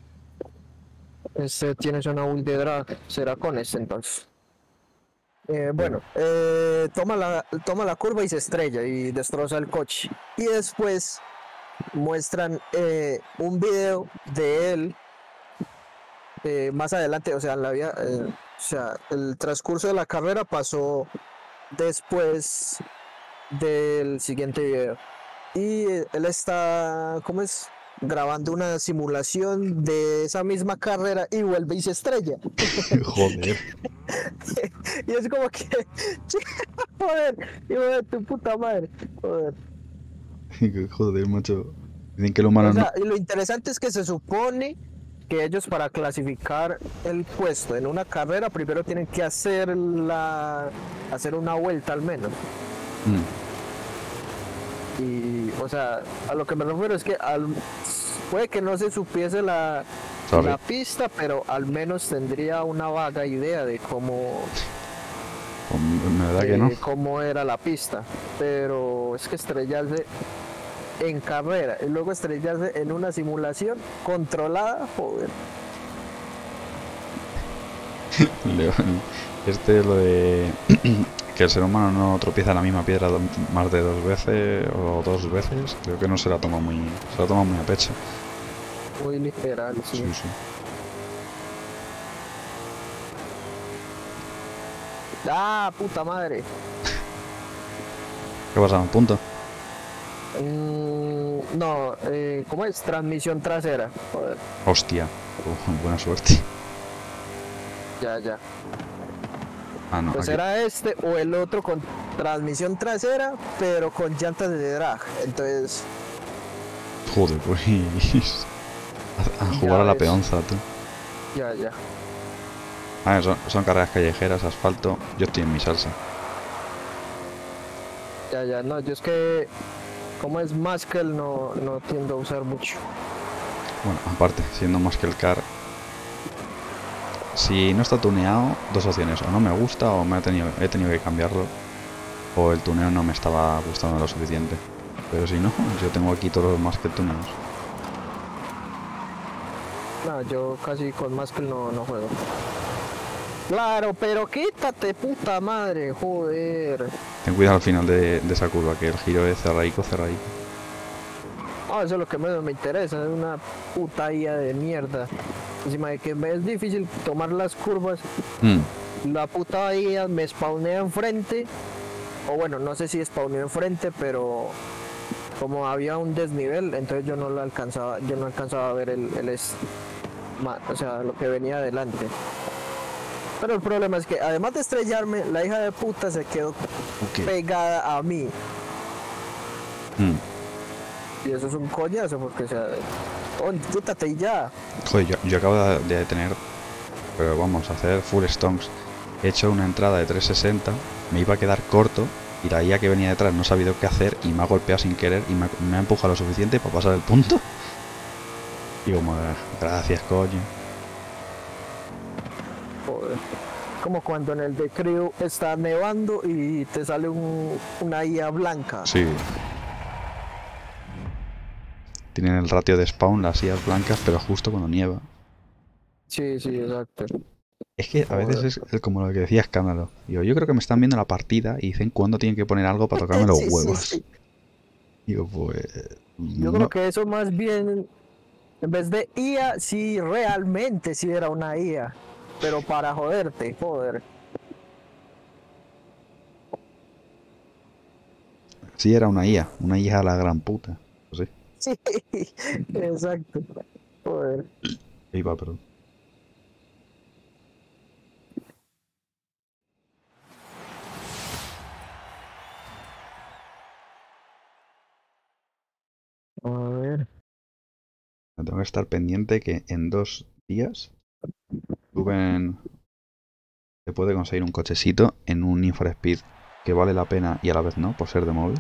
este tiene una build de drag, será con este entonces. Eh, bueno, eh, toma la, toma la curva y se estrella y destroza el coche. Y después muestran eh, un video de él eh, más adelante, o sea, en la vida, eh, o sea, el transcurso de la carrera pasó después del siguiente video. Y eh, él está, ¿cómo es? Grabando una simulación de esa misma carrera y vuelve y se estrella. Joder. Y es como que, joder, hijo de tu puta madre, joder. Joder, macho. Dicen que el humano O no... sea, y lo interesante es que se supone que ellos para clasificar el puesto en una carrera primero tienen que hacer la hacer una vuelta al menos. Mm. Y, o sea, a lo que me refiero es que al, puede que no se supiese la, Sorry. la pista, pero al menos tendría una vaga idea de cómo, Pues, me verdad que eh, no. cómo era la pista. Pero es que estrellarse en carrera y luego estrellarse en una simulación controlada, joder. Leo- Este es lo de que el ser humano no tropieza en la misma piedra do- más de dos veces o dos veces. Creo que no se la toma muy, se la toma muy a pecho. Muy literal, sí. Sí, sí. Ah, puta madre. ¿Qué pasa? ¿Un punto? Mm, no, eh, ¿cómo es? Transmisión trasera. Joder, Hostia. Uh, buena suerte. ya, ya. Ah, no, Pues aquí. era este o el otro con transmisión trasera, pero con llantas de drag. Entonces, Joder, pues. A, a jugar Ya a la ves. peonza, tú. ya, ya. A ver, son, son carreras callejeras, asfalto. Yo estoy en mi salsa. Ya, ya. No, yo es que, como es Muscle, no, no tiendo a usar mucho. Bueno, aparte, siendo más que el car. Si no está tuneado, dos opciones. O no me gusta o me he tenido, he tenido que cambiarlo. O el tuneo no me estaba gustando lo suficiente. Pero si no, yo tengo aquí todos los más que tuneados. No, yo casi con Muscle no, no juego. Claro, pero quítate, puta madre, joder. Ten cuidado al final de, de esa curva, que el giro es cerraico, cerraico. Ah, eso es lo que menos me interesa, es una puta I A de mierda. Encima de que me es difícil tomar las curvas, Mm, la puta I A me spawnea enfrente. O bueno, no sé si spawneó enfrente, pero como había un desnivel, entonces yo no lo alcanzaba, yo no alcanzaba a ver el, el es- ma- o sea, lo que venía adelante. Pero el problema es que además de estrellarme, la hija de puta se quedó ok. pegada a mí. Mm. Y eso es un coñazo porque, o sea, oh, quítate y ya. Joder, yo, yo acabo de, de tener, pero vamos, a hacer full stonks. He hecho una entrada de trescientos sesenta, me iba a quedar corto y la I A que venía detrás no ha sabido qué hacer y me ha golpeado sin querer y me ha, me ha empujado lo suficiente para pasar el punto. Y como, "Ah, gracias, coño". Joder. Como cuando en el de Crew está nevando y te sale un, una I A blanca. Sí. Tienen el ratio de spawn las I As blancas, pero justo cuando nieva. Sí, sí, exacto. Es que a veces es es como lo que decía Escándalo. Digo, yo creo que me están viendo la partida y dicen cuándo tienen que poner algo para tocarme los Sí, sí, huevos. sí. Digo, pues... Yo No, creo que eso más bien, en vez de I A, sí realmente sí era una I A. Pero para joderte, joder. sí era una I A, una hija a la gran puta. Pues sí, Sí, exacto. Joder. ahí va, perdón. A ver. Tengo que estar pendiente que en dos días suben. Se puede conseguir un cochecito en un Need for Speed que vale la pena y a la vez no, por ser de móvil.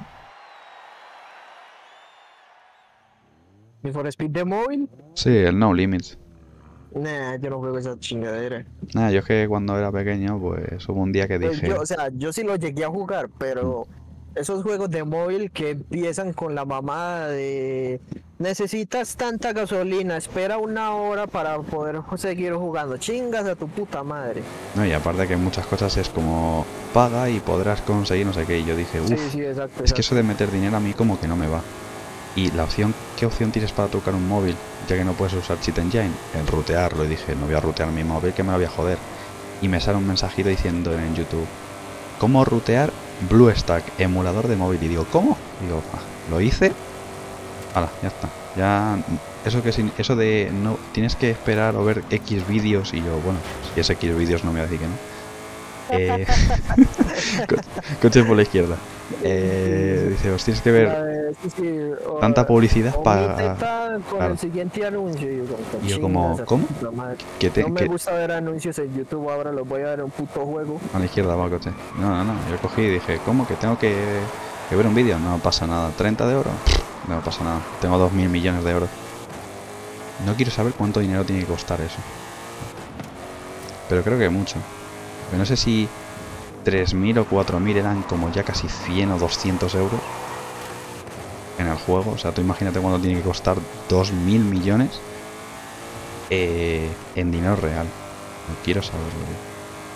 ¿Need for Speed de móvil? Sí, el No Limits. Nah, yo no juego esa chingadera. Nada, yo es que cuando era pequeño, pues hubo un día que Pues yo, dije, o sea, yo sí lo llegué a jugar, "Mm, pero esos juegos de móvil que empiezan con la mamada de necesitas tanta gasolina, espera una hora para poder seguir jugando. Chingas a tu puta madre. no, y aparte que muchas cosas es como paga y podrás conseguir no sé qué. Y yo dije, Sí, uff, sí, exacto, es que eso exacto. de meter dinero a mí como que no me va. Y la opción, ¿qué opción tienes para tocar un móvil? Ya que no puedes usar Cheat Engine, el rutearlo. Y dije, no voy a rutear mi móvil que me lo voy a joder. Y me sale un mensajito diciendo en YouTube, ¿cómo rutear BlueStack, emulador de móvil? Y digo, ¿cómo? Digo, ah, lo hice. Hala, ya está. Ya, eso que sin- eso de no tienes que esperar o ver X vídeos y yo, bueno, si es X vídeos no me voy a decir que no. Eh, co- coche por la izquierda. Eh, Sí, dice, os tienes que la ver de- sí, sí, tanta o- publicidad para... omíteta con el Claro. siguiente anuncio. Y yo, como, Y yo chingas como, a tu ¿cómo? puta madre. Que te, No me que... gusta ver anuncios en YouTube, ahora los voy a ver en un puto juego. A la izquierda va el coche. No, no, no. Yo cogí y dije, ¿cómo? ¿Que tengo que, que ver un vídeo? No pasa nada. ¿treinta de oro? No pasa nada. Tengo dos mil millones de euros. No quiero saber cuánto dinero tiene que costar eso. Pero creo que mucho. Pero no sé si tres mil o cuatro mil eran como ya casi cien o doscientos euros en el juego. O sea, tú imagínate cuánto tiene que costar dos mil millones eh, en dinero real. No quiero saberlo. Tío.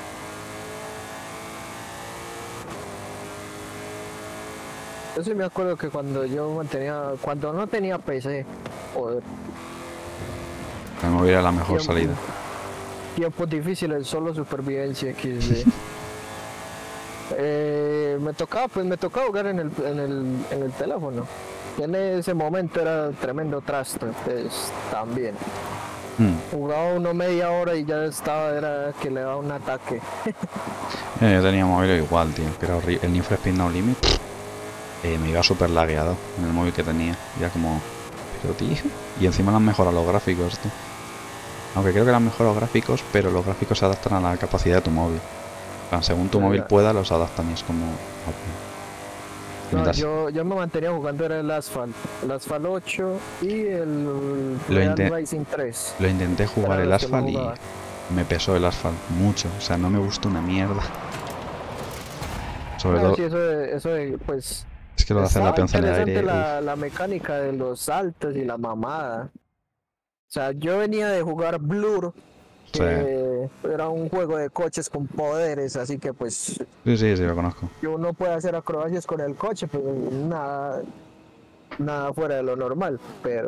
Yo sí me acuerdo que cuando yo mantenía, cuando no tenía P C, joder, El móvil era la mejor tiempo, salida. tiempos difíciles, solo supervivencia X D. Eh, me tocaba, pues me tocaba jugar en el, en el, en el teléfono. Y en ese momento era tremendo trasto, pues también. Hmm. Jugaba uno media hora y ya estaba, era que le daba un ataque. Eh, yo tenía móvil igual, tío. Que era horrible. El Need for Speed No Limit eh, me iba súper lagueado en el móvil que tenía. Ya como... Pero tío... Y encima le han mejorado los gráficos, tío. Aunque creo que le han mejorado los gráficos, pero los gráficos se adaptan a la capacidad de tu móvil. O sea, según tu Ya, móvil ya. pueda, los adaptan y es como... No, Mientras- yo, yo me mantenía jugando era el Asphalt, el Asphalt ocho y el Lo Real inte- Racing tres. Lo intenté jugar Eran el los que más Asphalt jugaba. y me pesó el Asphalt mucho. O sea, no me gustó una mierda. Sobre No, todo, sí, eso de, eso de, pues, es que lo de hacer la estaba peonza en el interesante aire... la, Uf, la mecánica de los saltos y la mamada. O sea, yo venía de jugar Blur, sí, que era un juego de coches con poderes, así que pues sí, sí, sí, lo conozco. que uno puede hacer acrobacias con el coche, pues nada, nada fuera de lo normal, pero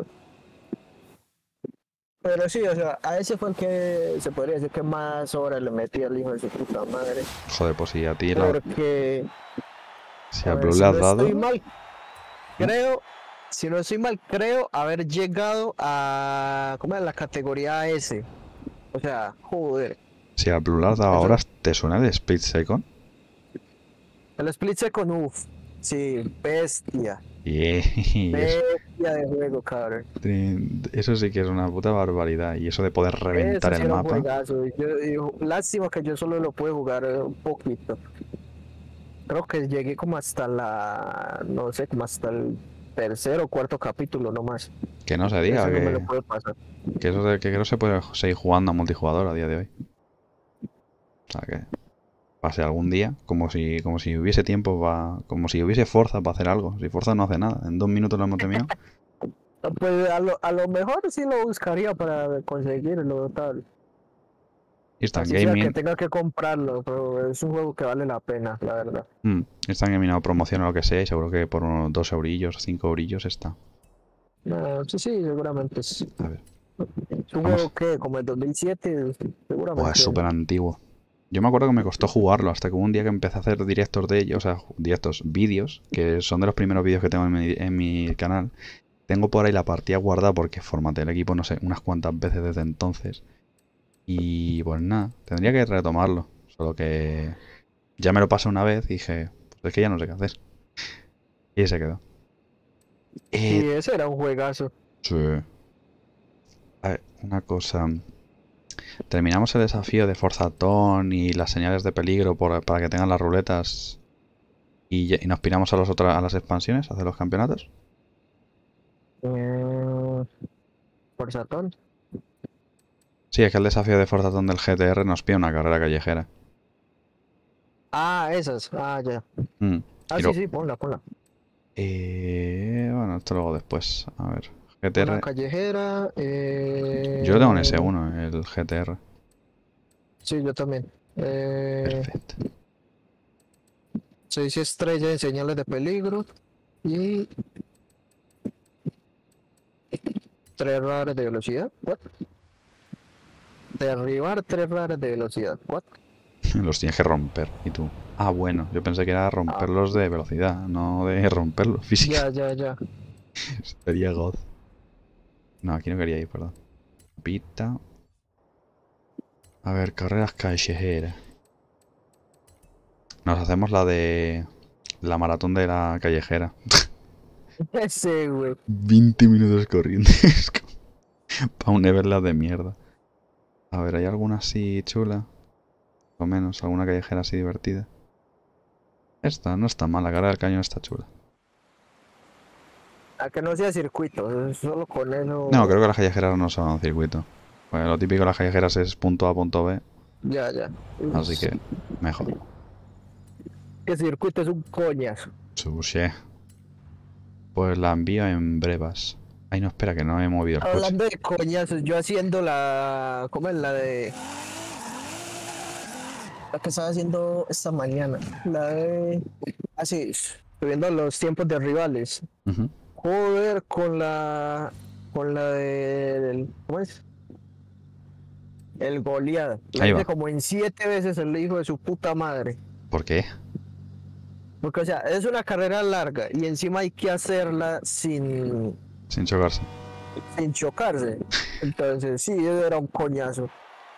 pero sí, o sea, a ese fue el que se podría decir que más horas le metí al hijo de su puta madre, Joder, pues si a ti la... porque Si a a ver, Blue si le has no dado... estoy mal, ¿no? creo, si no estoy mal, creo haber llegado a, ¿cómo es? La categoría S, o sea, joder, Si a Blue le has dado eso, ahora, ¿te suena el Split Second? el Split Second, uff, sí, bestia. Y eso, Bestia de juego, cabrón. eso sí que es una puta barbaridad. Y eso de poder reventar Eso sí el era un mapa... juegazo. Yo, yo- lástima que yo solo lo pude jugar eh, un poquito. Creo que llegué como hasta la, no sé, como hasta el tercer o cuarto capítulo nomás. Que no se diga, Eso no me lo que, puedo pasar. que eso de, que creo que se puede seguir jugando a multijugador a día de hoy. O sea que pase algún día, como si, como si hubiese tiempo para, como si hubiese Forza para hacer algo. Si Forza no hace nada, en dos minutos lo hemos terminado. Pues a lo, a lo mejor sí lo buscaría para conseguirlo, tal. Instant Así sea que Gaming, tenga que comprarlo, pero es un juego que vale la pena, la verdad. mm, Instant Gaming o promoción o lo que sea, y seguro que por unos dos eurillos, cinco eurillos está. No, sí, sí, seguramente es, A ver. es un Vamos. juego que como el dos mil siete, Buah, es seguramente. súper antiguo. Yo me acuerdo que me costó jugarlo hasta que hubo un día que empecé a hacer directos de ellos, o sea, directos, vídeos, que son de los primeros vídeos que tengo en mi, en mi canal. Tengo por ahí la partida guardada porque formateé el equipo, no sé, unas cuantas veces desde entonces. Y pues nada, tendría que retomarlo. Solo que ya me lo pasé una vez y dije, pues es que ya no sé qué hacer. Y ahí se quedó. Sí, Eh, ese era un juegazo. sí. A ver, una cosa. Terminamos el desafío de Forzatón y las señales de peligro por- para que tengan las ruletas y, ya- y nos piramos a, los otras, a las expansiones, a hacer los campeonatos. Eh, por Satón. Sí, es que el desafío de Forzatón del G T R nos pide una carrera callejera. Ah, esas. Ah, ya. Mm, Ah, y sí, lo- sí, ponla, ponla. eh, bueno, esto luego después. A ver, Una G T R. callejera. Yo lo tengo en s Eh... uno, el G T R. Sí, yo también. Eh... Perfecto. Seis estrellas en señales de peligro. Y tres radares de velocidad. What? Derribar tres radares de velocidad. What? Los tienes que romper. Y tú. Ah, bueno, yo pensé que era Ah, romperlos de velocidad, no de romperlos física. ya, ya, ya. Sería God. No, aquí no quería ir, perdón. Pita. A ver, carreras callejeras. Nos hacemos la de la maratón de la callejera. Ese, güey. veinte minutos corriendo. Para un Everlast de mierda. A ver, ¿hay alguna así chula? O menos, alguna callejera así divertida. Esta no está mal, la carrera del cañón está chula. A que no sea circuito, solo con No, eso. creo que las callejeras no son circuito. Pues lo típico de las callejeras es punto A, punto B. Ya, ya. Así que, mejor. Que circuito es un coñazo. Sushi. Pues la envío en brevas. Ay, no, espera, que no he movido el coche. Hablando de coñazos, yo haciendo la. ¿Cómo es la de.? La que estaba haciendo esta mañana. La de. Así, subiendo los tiempos de rivales. Ujú. Joder, con la. Con la de. del- ¿Cómo es? El Goliath. La Ahí hice va. como en siete veces el hijo de su puta madre. ¿Por qué? Porque, o sea, es una carrera larga y encima hay que hacerla sin, Sin chocarse. sin chocarse. Entonces, sí, eso era un coñazo.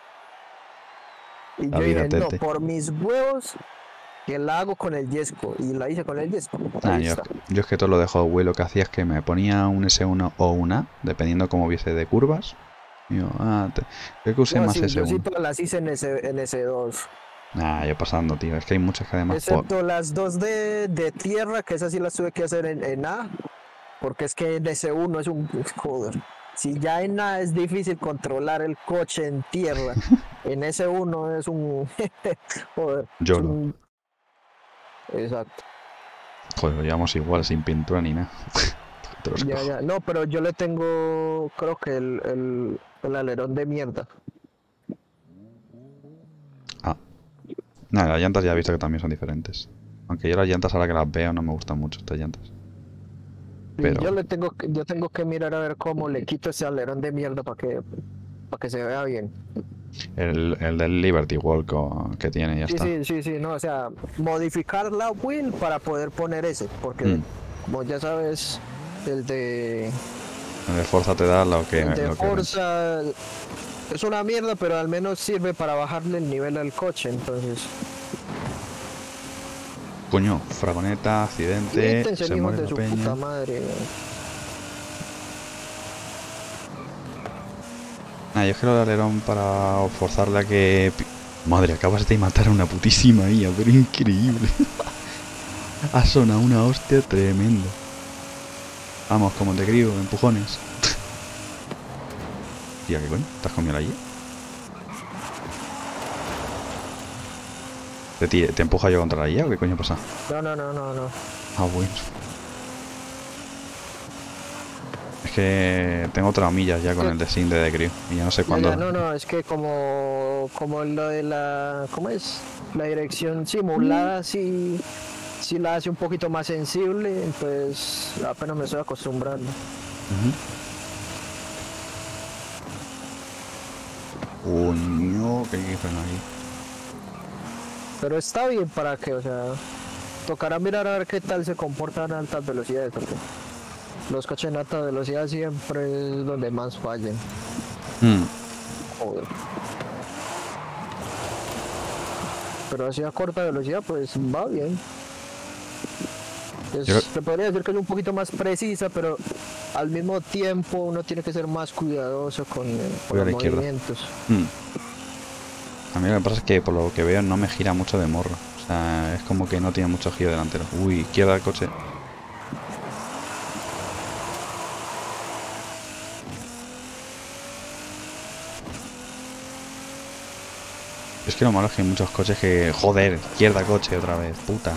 Y La yo vida, dije, no, tete. por mis huevos, que la hago con el Yesco. Y la hice con el Yesco. Nah, Ahí yo, está. yo es que todo lo dejo de Wii, lo que hacía es que me ponía un ese uno o un A, dependiendo cómo viese de curvas. Y yo, ah, te- creo que usé No, más sí, yo sí ese uno. todas las hice en ese, en ese dos. Nah, yo pasando, tío. Es que hay muchas que además... po- Excepto las dos de, de tierra, que esas sí las tuve que hacer en, en A. Porque es que en ese uno es un... Joder. Si ya en A es difícil controlar el coche en tierra, en ese uno es un... Joder. Es Yolo. un... Exacto. Joder, lo llevamos igual, sin pintura ni nada. Te los Ya, cojo. ya. No, pero yo le tengo, creo que el, el, el alerón de mierda. Ah. Nada, las llantas ya he visto que también son diferentes. Aunque yo las llantas ahora que las veo no me gustan mucho estas llantas. Y Pero yo le tengo, que- yo tengo que mirar a ver cómo le quito ese alerón de mierda para que, para que se vea bien. el, el del Liberty Walk o- que tiene ya Sí, está. sí, sí, sí, no, o sea, modificar la wheel para poder poner ese, porque Mm. como ya sabes, el de, El de Forza te da lo que, el de lo que ves. Forza es una mierda, pero al menos sirve para bajarle el nivel al coche, entonces. Coño, fragoneta, accidente, Quítense, se hijos muere de la su peña. puta madre. Ah, yo es que lo de alerón para forzarle a que... pi- Madre, acabas de matar a una putísima I A, pero increíble. Ha sonado una hostia tremenda. Vamos, como te crío, empujones. Tía, ¿qué coño? ¿Te has comido la I A? ¿Te, tira- ¿Te empuja yo contra la I A o qué coño pasa? No, no, no, no, no. Ah, bueno. Es que tengo traumillas ya con ¿Qué? el design de The Crew y ya no sé Ya, cuándo. ya, no, no, es que como, como lo de la, ¿cómo es? La dirección simulada sí, sí la hace un poquito más sensible, entonces apenas me estoy acostumbrando. Uh-huh. Uy, no, que hay que frenar aquí. Pero está bien para que, o sea, tocará mirar a ver qué tal se comportan a altas velocidades, porque los coches en alta velocidad siempre es donde más fallen. Mm. Joder. Pero así a corta velocidad, pues va bien. Es, Yo... Se podría decir que es un poquito más precisa, pero al mismo tiempo uno tiene que ser más cuidadoso con, con los movimientos. Mm. A mí lo que pasa es que por lo que veo no me gira mucho de morro. O sea, es como que no tiene mucho giro delantero. Uy, izquierda el coche. Es que lo malo es que hay muchos coches que... Joder, izquierda coche otra vez, puta.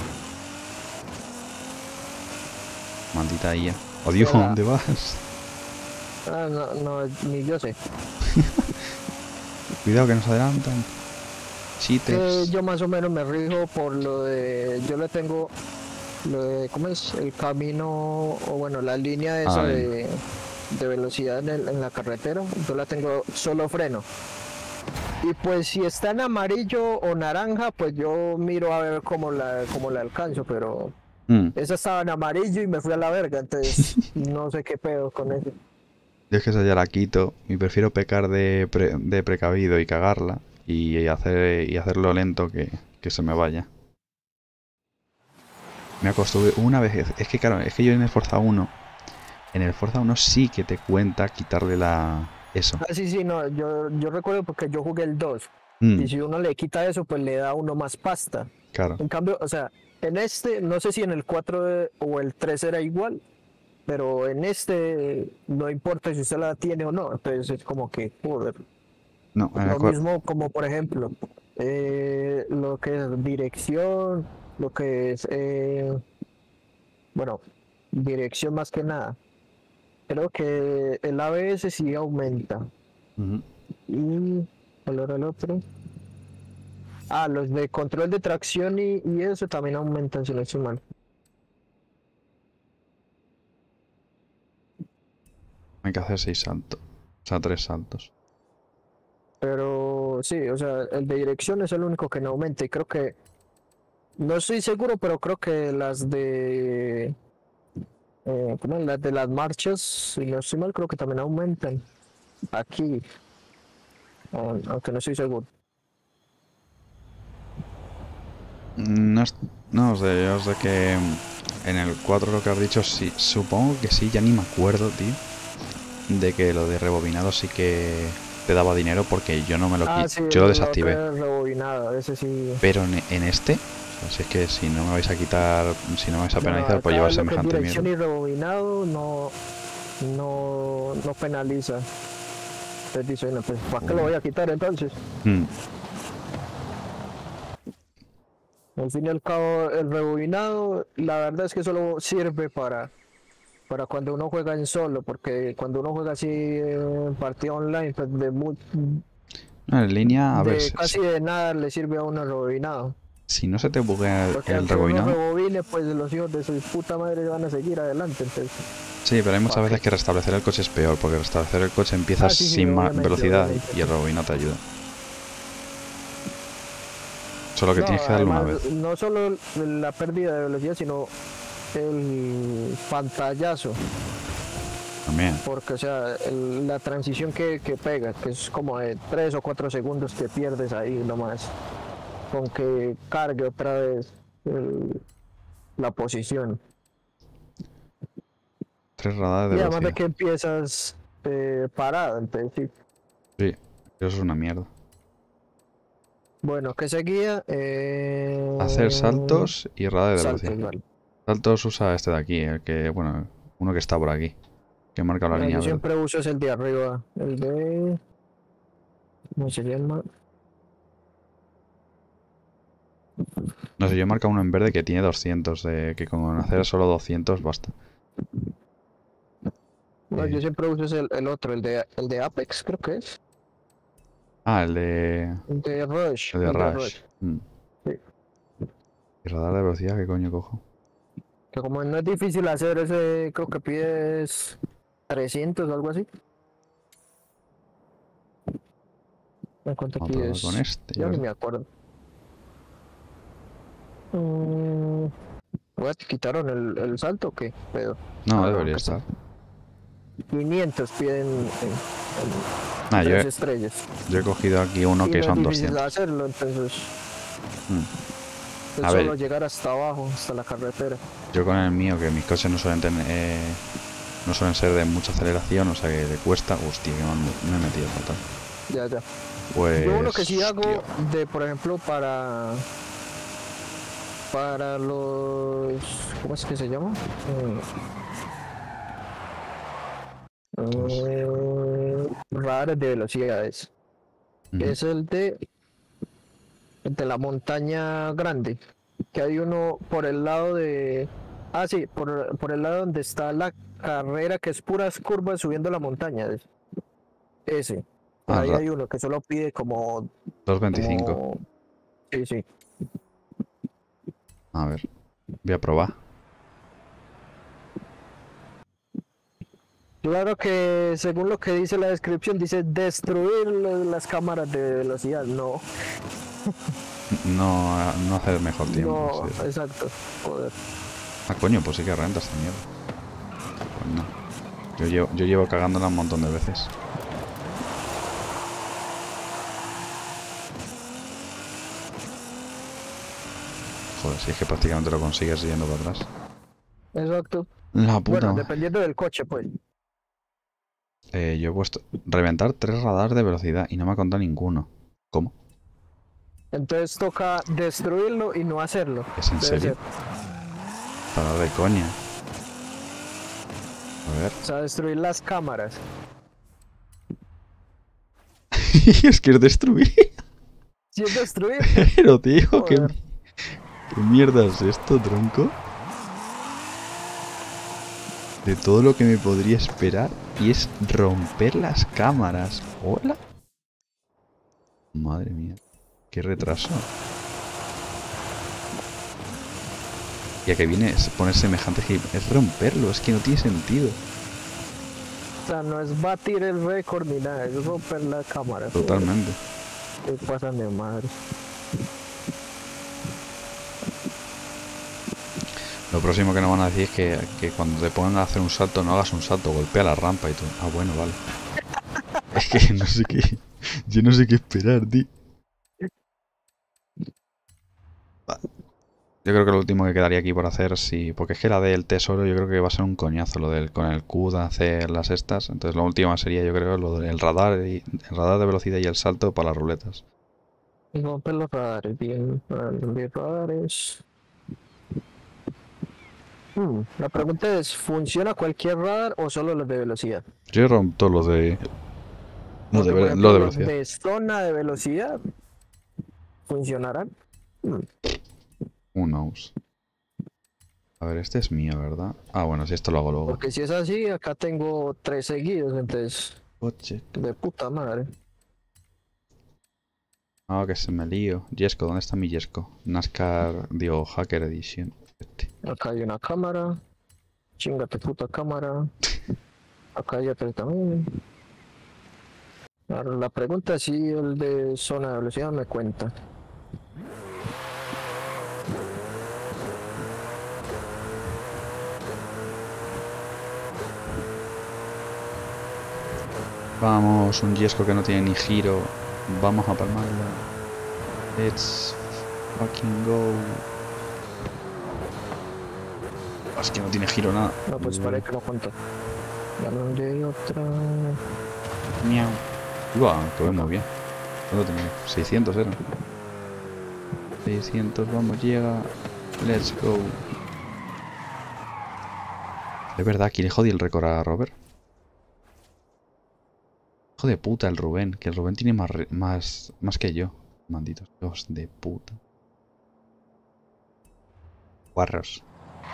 Maldita I A. Odio, Hola. ¿Dónde vas? Ah, no, no, ni yo sé. Cuidado que nos adelantan. Eh, yo más o menos me rijo por lo de... Yo le tengo... Lo de, ¿cómo es? El camino, o bueno, la línea esa de, de velocidad en, el, en la carretera. Yo la tengo solo freno. Y pues si está en amarillo o naranja, pues yo miro a ver cómo la, cómo la alcanzo, pero... Mm. Esa estaba en amarillo y me fui a la verga, entonces no sé qué pedo con eso. Yo es que esa ya la quito y prefiero pecar de, pre, de precavido y cagarla y, hacer, y hacerlo lento que, que se me vaya. Me acostumbré una vez, es que claro, es que yo en el Forza uno, en el Forza uno sí que te cuenta quitarle la... eso. Ah, sí, sí, no, yo, yo recuerdo porque yo jugué el dos, mm. y si uno le quita eso, pues le da uno más pasta. Claro. En cambio, o sea, en este, no sé si en el cuatro o el tres era igual, pero en este no importa si usted la tiene o no, entonces es como que, joder. No, lo mismo como por ejemplo, eh, lo que es dirección, lo que es, eh, bueno, dirección más que nada. Creo que el A B S sí aumenta. Uh-huh. Y ¿cuál era el otro? Ah, los de control de tracción y, y eso también aumentan si no estoy mal. Hay que hacer seis saltos. O sea, tres saltos. Pero sí, o sea, el de dirección es el único que no aumenta. Y creo que... No estoy seguro, pero creo que las de... Eh, ¿cómo? Las de las marchas, si no estoy mal, creo que también aumentan. Aquí. Aunque no estoy seguro. No, no sé, yo sé que en el cuatro lo que has dicho, sí, supongo que sí, ya ni me acuerdo, tío. De que lo de rebobinado sí que te daba dinero porque yo no me lo ah, sí, yo lo desactivé. Rebobinado, ese sí. Pero en, en este, o sea, si es que si no me vais a quitar, si no me vais a penalizar no, por llevar semejante mierda. Dirección y rebobinado no, no, no penaliza. Entonces dice, no, pues, ¿para qué lo voy a quitar entonces? Hmm. Al fin y al cabo, el rebobinado, la verdad es que solo sirve para, para cuando uno juega en solo, porque cuando uno juega así en partida online, pues de, muy, no, en línea, a de ver, casi si, de nada le sirve a uno el rebobinado. Si no se te buguea el, porque el rebobinado... Porque rebobine, pues los hijos de su puta madre van a seguir adelante, entonces... Sí, pero hay muchas okay. veces que restablecer el coche es peor, porque restablecer el coche empiezas ah, sí, sí, sin más velocidad obviamente. Y el rebobinado te ayuda. Solo que no, tienes que darle además, una vez. No solo la pérdida de velocidad, sino el pantallazo. También. Porque, o sea, el, la transición que, que pega, que es como de tres o cuatro segundos que pierdes ahí nomás. Con que cargue otra vez el, la posición. Tres radares de y además velocidad. de que empiezas eh, parado, entonces sí. Sí, eso es una mierda. Bueno, ¿qué seguía? Eh... Hacer saltos y radares de velocidad. Saltos, vale. Saltos usa este de aquí, el que, bueno, uno que está por aquí. Que marca la no, línea yo verde. siempre uso es el de arriba, el de... ¿Cómo se llama? No sé, yo he marcado uno en verde que tiene doscientos, de que con hacer solo doscientos basta. No, eh. Yo siempre uso es el, el otro, el de, el de Apex, creo que es. Ah, el de... El de Rush. El de el Rush. De Rush. Mm. Sí. ¿Y radar de velocidad qué coño cojo? Que como no es difícil hacer ese, creo que pides... trescientos o algo así. Me cuenta Vamos a aquí probar con es... este. Ya a ni ver. me acuerdo. Mm, ¿what? ¿Quitaron el, el salto o qué? Pero... No, Ah, no, debería acá está. estar. quinientos piden en, en Ah, yo tres he, estrellas. yo he cogido aquí uno Y que no es son difícil doscientos. hacerlo, entonces Mm. es A solo ver, llegar hasta abajo, hasta la carretera. yo con el mío, que mis coches no suelen tener, eh, no suelen ser de mucha aceleración, o sea que le cuesta. Hostia, que me, han- me he metido fatal. Ya, ya. Pues. Yo uno que sí Hostia. hago de, por ejemplo, para para los, ¿cómo es que se llama? Mm, Entonces, eh, radares de velocidades. ujú. Es el de el de la montaña grande, que hay uno por el lado de, ah sí, por, por el lado donde está la carrera, que es puras curvas subiendo la montaña. es- Ese. Por Ah, ahí ra- hay uno que solo pide como, dos veinticinco. como, sí, sí. A ver, voy a probar. Claro que según lo que dice la descripción, dice destruir lo- las cámaras de velocidad. No, No, no hacer mejor tiempo. no, Sí, sí. exacto. Joder. Ah, coño, pues sí que renta esta mierda. Pues no. Yo llevo, yo llevo cagándola un montón de veces. Joder, si es que prácticamente lo consigues yendo para atrás. Exacto. La puta Bueno, madre. dependiendo del coche, pues. Eh, yo he puesto reventar tres radares de velocidad y no me ha contado ninguno. ¿Cómo? Entonces toca destruirlo y no hacerlo. ¿Es en Debe serio? ser. Para de coña. A ver. O sea, destruir las cámaras. Es que es destruir. Si es destruir, Pero tío, ¿qué, joder. ¿qué mierda es esto, tronco? De todo lo que me podría esperar. Y es romper las cámaras. ¿Hola? Madre mía. Qué retraso. Y a que viene es poner semejante hit. Es romperlo, es que no tiene sentido. O sea, no es batir el récord ni nada, es romper la cámara. Totalmente. ¿Qué pasa, mi madre? Lo próximo que nos van a decir es que, que cuando te pongan a hacer un salto, no hagas un salto, golpea la rampa y tú. Ah, bueno, vale. Es que no sé qué. Yo no sé qué esperar, tío. Yo creo que lo último que quedaría aquí por hacer, sí. Porque es que la del tesoro, yo creo que va a ser un coñazo. Lo del con el Q de hacer las estas. Entonces, lo último sería, yo creo, lo del radar, y, el radar de velocidad y el salto para las ruletas. Romper los radares, bien. Los radares. Hmm, La Ah, pregunta es, ¿funciona cualquier radar o solo los de velocidad? yo rompo los de. Lo de, Porque, por ve- lo ejemplo, de los velocidad. de zona de velocidad funcionarán. Hmm, Who knows. A ver, este es mío, ¿verdad? Ah, bueno, si esto lo hago luego. Porque si es así, acá tengo tres seguidos, entonces, Coche. de puta madre. Ah, que se me lío. Jesco, ¿dónde está mi Jesco? NASCAR, digo, Hacker Edition. Este. Acá hay una cámara. Chingate puta cámara. Acá hay otra también. Ahora, la pregunta es si el de zona de velocidad me cuenta. Vamos, un Jesco que no tiene ni giro. Vamos a palmarla. Let's fucking go. Es que no tiene giro nada. No, pues parece que no cuenta. Ya no hay otra. Miau. Uah, que voy muy bien. ¿Cuánto tenía? seiscientos eran. seiscientos, vamos, llega. Let's go. Es verdad, ¿quién le jodí el récord a Robert? Hijo de puta el Rubén, que el Rubén tiene más, re- más, más que yo. Malditos hijos de puta. Guarros.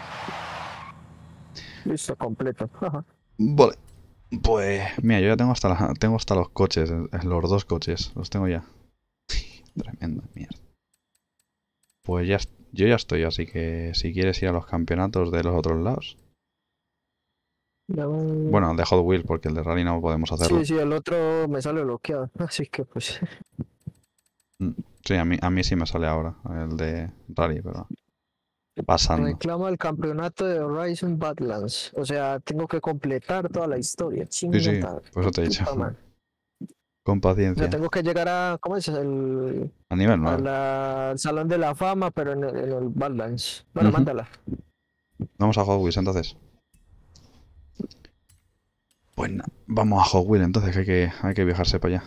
Listo, completo. Ajá. Vale. Pues, mira, yo ya tengo hasta, la- tengo hasta los coches, eh, los dos coches, los tengo ya. Tremenda mierda. Pues ya, est- yo ya estoy, así que si quieres ir a los campeonatos de los otros lados. Dame- Bueno, de Hot Wheels, porque el de Rally no podemos hacerlo. Sí, sí, el otro me sale bloqueado. Así que pues. Mm, Sí, a mí, a mí sí me sale ahora el de Rally, pero pasando. Reclama el campeonato de Horizon Badlands. O sea, tengo que completar toda la historia. Sí, sí, Chingada. por eso te he dicho. Puta madre. Con O sea, paciencia. tengo que llegar a. ¿Cómo es? El, A nivel a nueve. la- al Salón de la Fama, pero en el, en el Badlands. Bueno, Ujú. mándala. Vamos a Hot Wheels entonces. Pues nada, vamos a Hot Wheels entonces, que hay que, hay que viajarse para allá.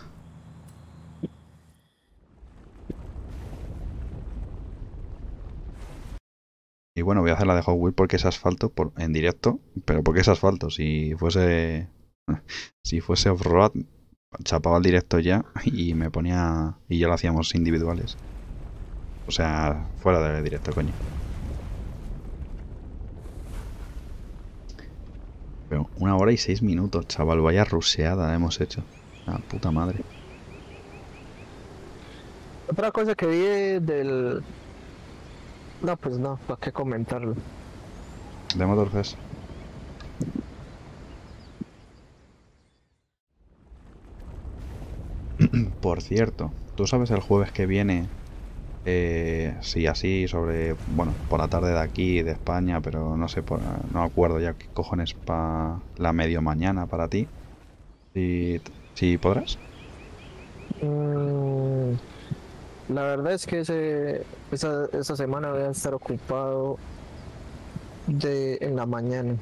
Y bueno, voy a hacer la de Hot Wheels porque es asfalto por, en directo, pero porque es asfalto. Si fuese si fuese off-road, chapaba el directo ya y me ponía y ya lo hacíamos individuales. O sea, fuera de directo, coño. Pero una hora y seis minutos, chaval, vaya ruseada hemos hecho. La puta madre. Otra cosa que vi del. No, pues no, ¿para qué comentarlo? De Motorfest. Por cierto, ¿tú sabes el jueves que viene? Eh, sí, así sobre, bueno, por la tarde de aquí, de España, pero no sé, por- no acuerdo ya qué cojones para la medio mañana para ti. Si, si podrás. Mm, la verdad es que ese, esa, esa semana voy a estar ocupado de, en la mañana.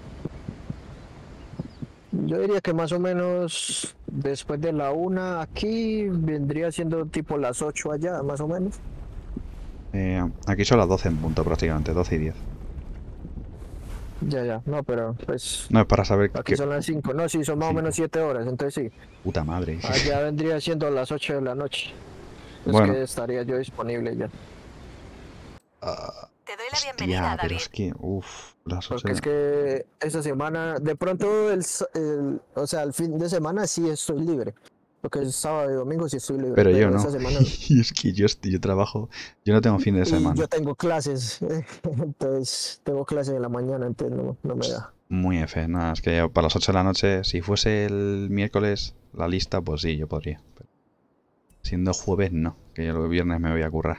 Yo diría que más o menos después de la una aquí vendría siendo tipo las ocho allá, más o menos. Eh, aquí son las doce en punto prácticamente, doce y diez. Ya, ya, no, pero pues No es para saber aquí qué. son las cinco, no, sí, son más o menos Cinco. siete horas, entonces sí, Puta madre. allá vendría siendo las ocho de la noche. Es Bueno. que estaría yo disponible ya. Ah, Te doy la hostia, bienvenida, pero David. es que, uff, las ocho Porque de es la- que esa semana, de pronto, el, s- el- o sea, el fin de semana sí estoy libre. Porque el sábado y domingo sí estoy libre, Pero yo pero esa no. semana no. Y es que yo, estoy- yo trabajo, yo no tengo fin de Y yo semana. tengo clases, entonces tengo clases en la mañana, entonces no, no me da. Muy F, nada, es que para las ocho de la noche, si fuese el miércoles la lista, pues sí, yo podría. Pero siendo jueves, no, que yo el viernes me voy a currar.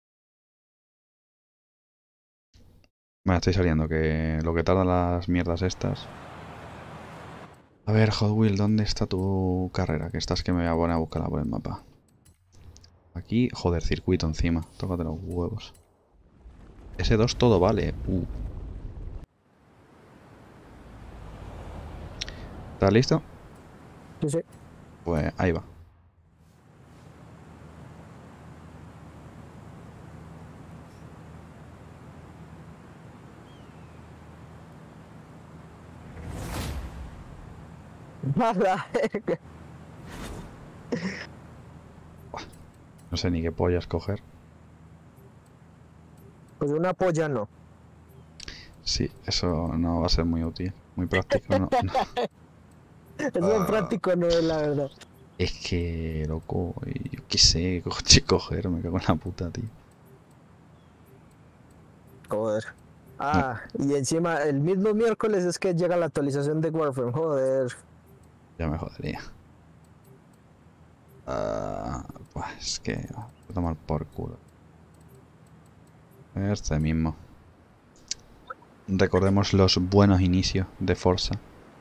Bueno, estoy saliendo, que lo que tardan las mierdas estas. A ver, Hot Wheel, ¿dónde está tu carrera? Que estás que me voy a poner a buscarla por el mapa. Aquí, joder, circuito encima. Tócate los huevos. ese dos todo vale. Uh. ¿Estás listo? Sí, sí. Pues ahí va. Nada, No sé ni qué pollas coger. pues una polla no. Sí, eso no va a ser muy útil. Muy práctico, no. no. Eso en práctico no es la verdad. Es que, loco, y yo qué sé, coche coger, me cago en la puta, tío. Joder. No, Ah, y encima el mismo miércoles es que llega la actualización de Warframe, joder. ya me jodería. Ah, pues es que voy a tomar por culo. Este mismo. Recordemos los buenos inicios de Forza.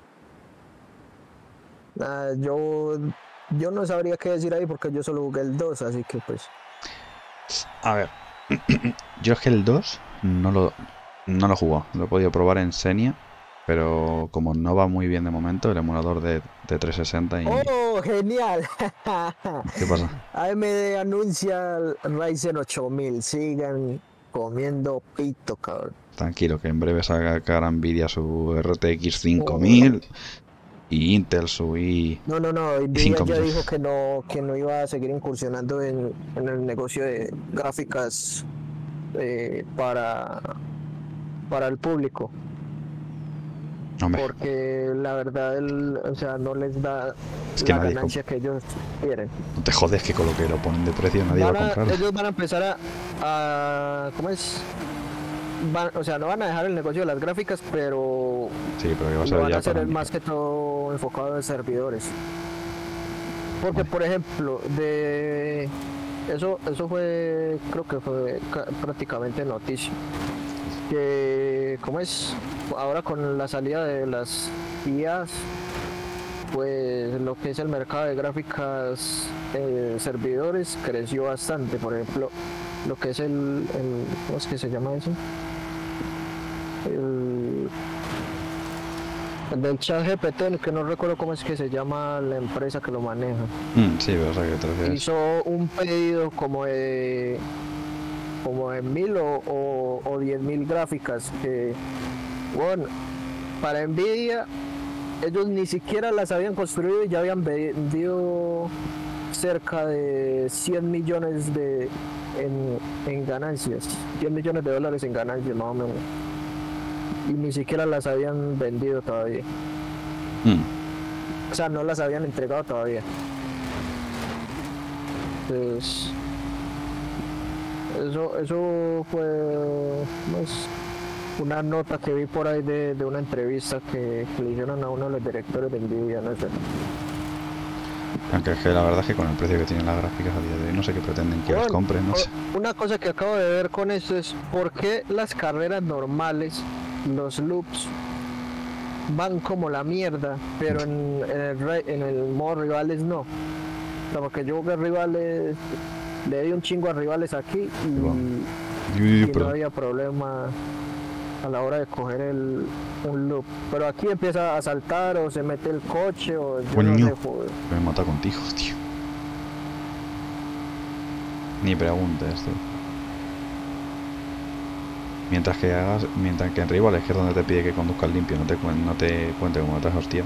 Ah, yo, yo no sabría qué decir ahí porque yo solo jugué el dos, así que pues. A ver, yo es que el dos no lo, no lo he jugado. Lo he podido probar en Xenia, pero como no va muy bien de momento, el emulador de, de trescientos sesenta y... ¡Oh, genial! ¿Qué pasa? A M D anuncia el Ryzen ocho mil, sigan comiendo pito, cabrón. Tranquilo, que en breve sacará Nvidia su R T X cinco Oh. mil y Intel su i... No, no, no, Nvidia cinco ya mil. dijo que no, que no iba a seguir incursionando en, en el negocio de gráficas eh, para, para el público. Hombre, Porque la verdad, el, o sea, no les da es que la nadie ganancia que ellos quieren. no te jodes que con lo que lo ponen de precio nadie va Van a a- comprarlo. ellos van a empezar a, a, ¿cómo es? van, o sea, no van a dejar el negocio de las gráficas, pero Sí, pero que va a lo ser van a ya hacer para es mí. más que todo enfocado en servidores. Porque, Vale. por ejemplo, de eso, eso fue, creo que fue ca- prácticamente noticia. Que, ¿cómo es? Ahora con la salida de las I As, pues lo que es el mercado de gráficas eh, servidores creció bastante. Por ejemplo, lo que es el, el ¿cómo es que se llama eso? El, el del chat G P T, que no recuerdo cómo es que se llama la empresa que lo maneja. Mm, sí, pero o sea que te refieres. Hizo un pedido como de como de mil o, o, o diez mil gráficas que, bueno, para Nvidia ellos ni siquiera las habían construido y ya habían vendido cerca de cien millones de en, en ganancias, cien millones de dólares en ganancias más o menos, y ni siquiera las habían vendido todavía, Mm, o sea, no las habían entregado todavía. Entonces, eso, eso fue pues, una nota que vi por ahí de, de una entrevista que, que le hicieron a uno de los directores de Nvidia, no sé. Aunque es que la verdad es que con el precio que tienen las gráficas a día de hoy, no sé qué pretenden que las Bueno, compren, no sé. o- una cosa que acabo de ver con esto es por qué las carreras normales, los loops, van como la mierda, pero en, en el, re- en el modo rivales no. O sea, porque yo jugué rivales, le di un chingo a rivales aquí y, Uy, y no perdón. había problema a la hora de coger el, un loop. Pero aquí empieza a saltar o se mete el coche o yo no Coño. sé, joder. Me mata contigo, tío. Ni preguntes, tío. Mientras que hagas, mientras que en rivales, que es donde te pide que conduzcas limpio, no te, cuen- no te cuente como otras hostia.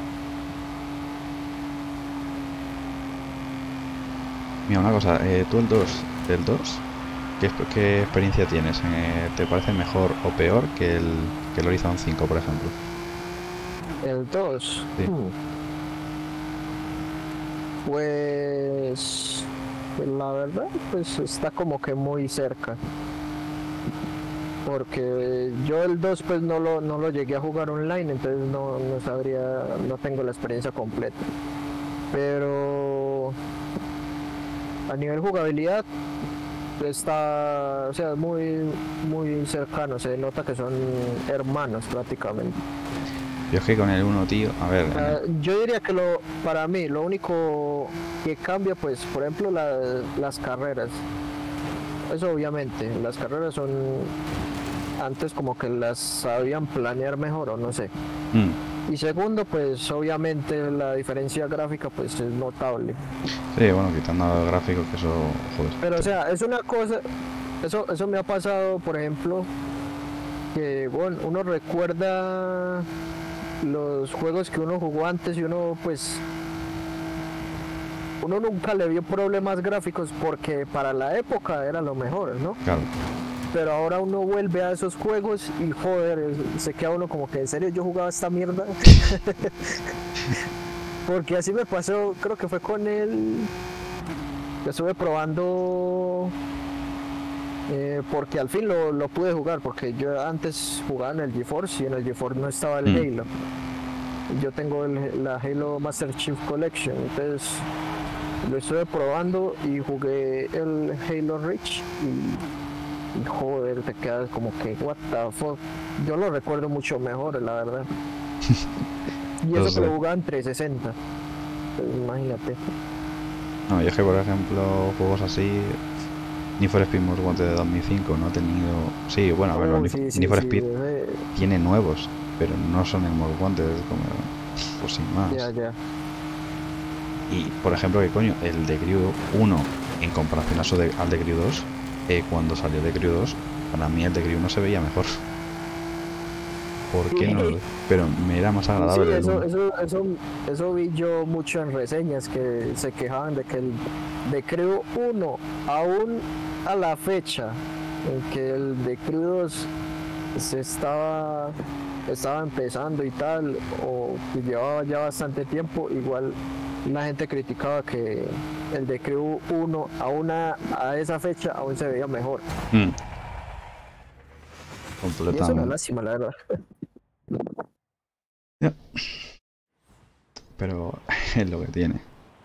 Mira, una cosa, eh, tú el dos, el dos, ¿qué, exp- qué experiencia tienes? Eh, ¿te parece mejor o peor que el, que el Horizon cinco, por ejemplo? El dos. Sí. hmm. Pues, pues la verdad, pues está como que muy cerca. Porque yo el dos pues no lo, no lo llegué a jugar online, entonces no, no sabría, no tengo la experiencia completa. Pero a nivel jugabilidad está, o sea, muy, muy cercano, se nota que son hermanos prácticamente. Yo es que con el uno, tío, a ver, en el- Ah, yo diría que lo, para mí, lo único que cambia, pues, por ejemplo, la- las carreras. Eso obviamente, las carreras son antes como que las sabían planear mejor o no sé. Mm, Y segundo, pues obviamente la diferencia gráfica pues es notable. sí, bueno, quitando el gráfico, que eso, joder. Pero o sea, es una cosa, eso, eso me ha pasado, por ejemplo, que bueno, uno recuerda los juegos que uno jugó antes y uno pues uno nunca le vio problemas gráficos porque para la época era lo mejor, ¿no? Claro. Pero ahora uno vuelve a esos juegos y joder, se queda uno como que en serio yo jugaba esta mierda. Porque así me pasó, creo que fue con el que estuve probando eh, porque al fin lo, lo pude jugar, porque yo antes jugaba en el GeForce y en el GeForce no estaba el Mm. Halo. Yo tengo el- la Halo Master Chief Collection, entonces lo estuve probando y jugué el Halo Reach y, y joder, te quedas como que what the fuck. Yo lo recuerdo mucho mejor, la verdad. Y Lo eso sé. que lo jugaba en trescientos sesenta. Pues imagínate. No, yo es que, por ejemplo, juegos así, Need for Speed Most Wanted de dos mil cinco no ha tenido... Sí, bueno, a ver, los Oh, Need, sí, sí, Need for sí, Speed ese- tiene nuevos, pero no son el Most Wanted, es como... Pues sin más. ya, ya. Y, por ejemplo, que coño, el de Crew uno, en comparación a su de- al de Crew dos, eh, cuando salió de Crew dos, para mí el de Crew uno se veía mejor. ¿Por qué no lo sé? Pero me era más Sí, agradable el eso, uno. eso, eso, eso vi yo mucho en reseñas que se quejaban de que el de Crew uno, aún a la fecha en que el de Crew dos se estaba, estaba empezando y tal, o que llevaba ya bastante tiempo, igual la gente criticaba que el de Crew uno aún a, a esa fecha aún se veía mejor. Mm. Y es una Completamente. lástima, la verdad. Ya. Pero es lo que tiene.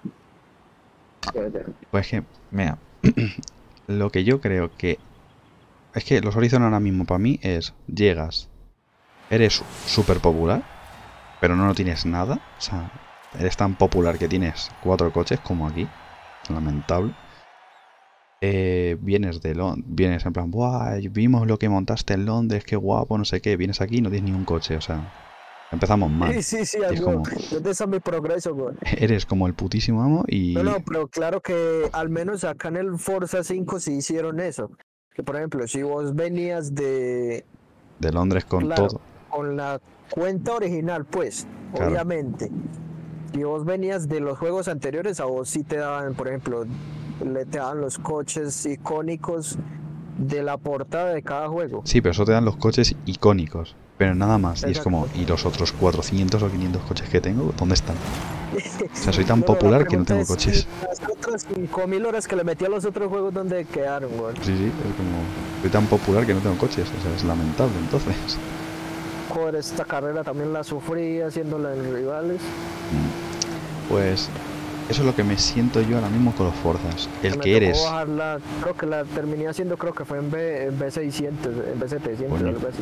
Pues que, mira, lo que yo creo que... Es que los Horizon ahora mismo para mí es... Llegas, eres súper popular, pero no, no tienes nada. O sea, eres tan popular que tienes cuatro coches como aquí. Lamentable. Eh, vienes de Londres, vienes en plan, ¡buah! Vimos lo que montaste en Londres, qué guapo, no sé qué. Vienes aquí y no tienes ni un coche, o sea, empezamos mal. Sí, sí, sí, Y es güey. como, ¿Dónde está mi progreso, güey? eres como el putísimo amo No, y... no, pero claro que al menos acá en el Forza cinco sí hicieron eso. Que por ejemplo, si vos venías de, De Londres con claro, todo. con la cuenta original, pues, Claro. obviamente, si vos venías de los juegos anteriores, a vos sí te daban, por ejemplo, le te daban los coches icónicos de la portada de cada juego. Sí, pero eso te dan los coches icónicos. Pero nada más. Y es como, Exacto. ¿y los otros cuatrocientos o quinientos coches que tengo? ¿Dónde están? O sea, soy tan No, no, la popular que no pregunta tengo es, coches. ¿y las otras cinco mil horas que le metí a los otros juegos, dónde quedaron, güey? Sí, sí, es como... Soy tan popular que no tengo coches. O sea, es lamentable entonces. Joder, esta carrera también la sufrí haciéndola en rivales. Pues... Eso es lo que me siento yo ahora mismo con los Forzas. El Me que tocó eres... bajarla, creo que la terminé haciendo, creo que fue en B, en B seiscientos, en B setecientos, Coño. algo así.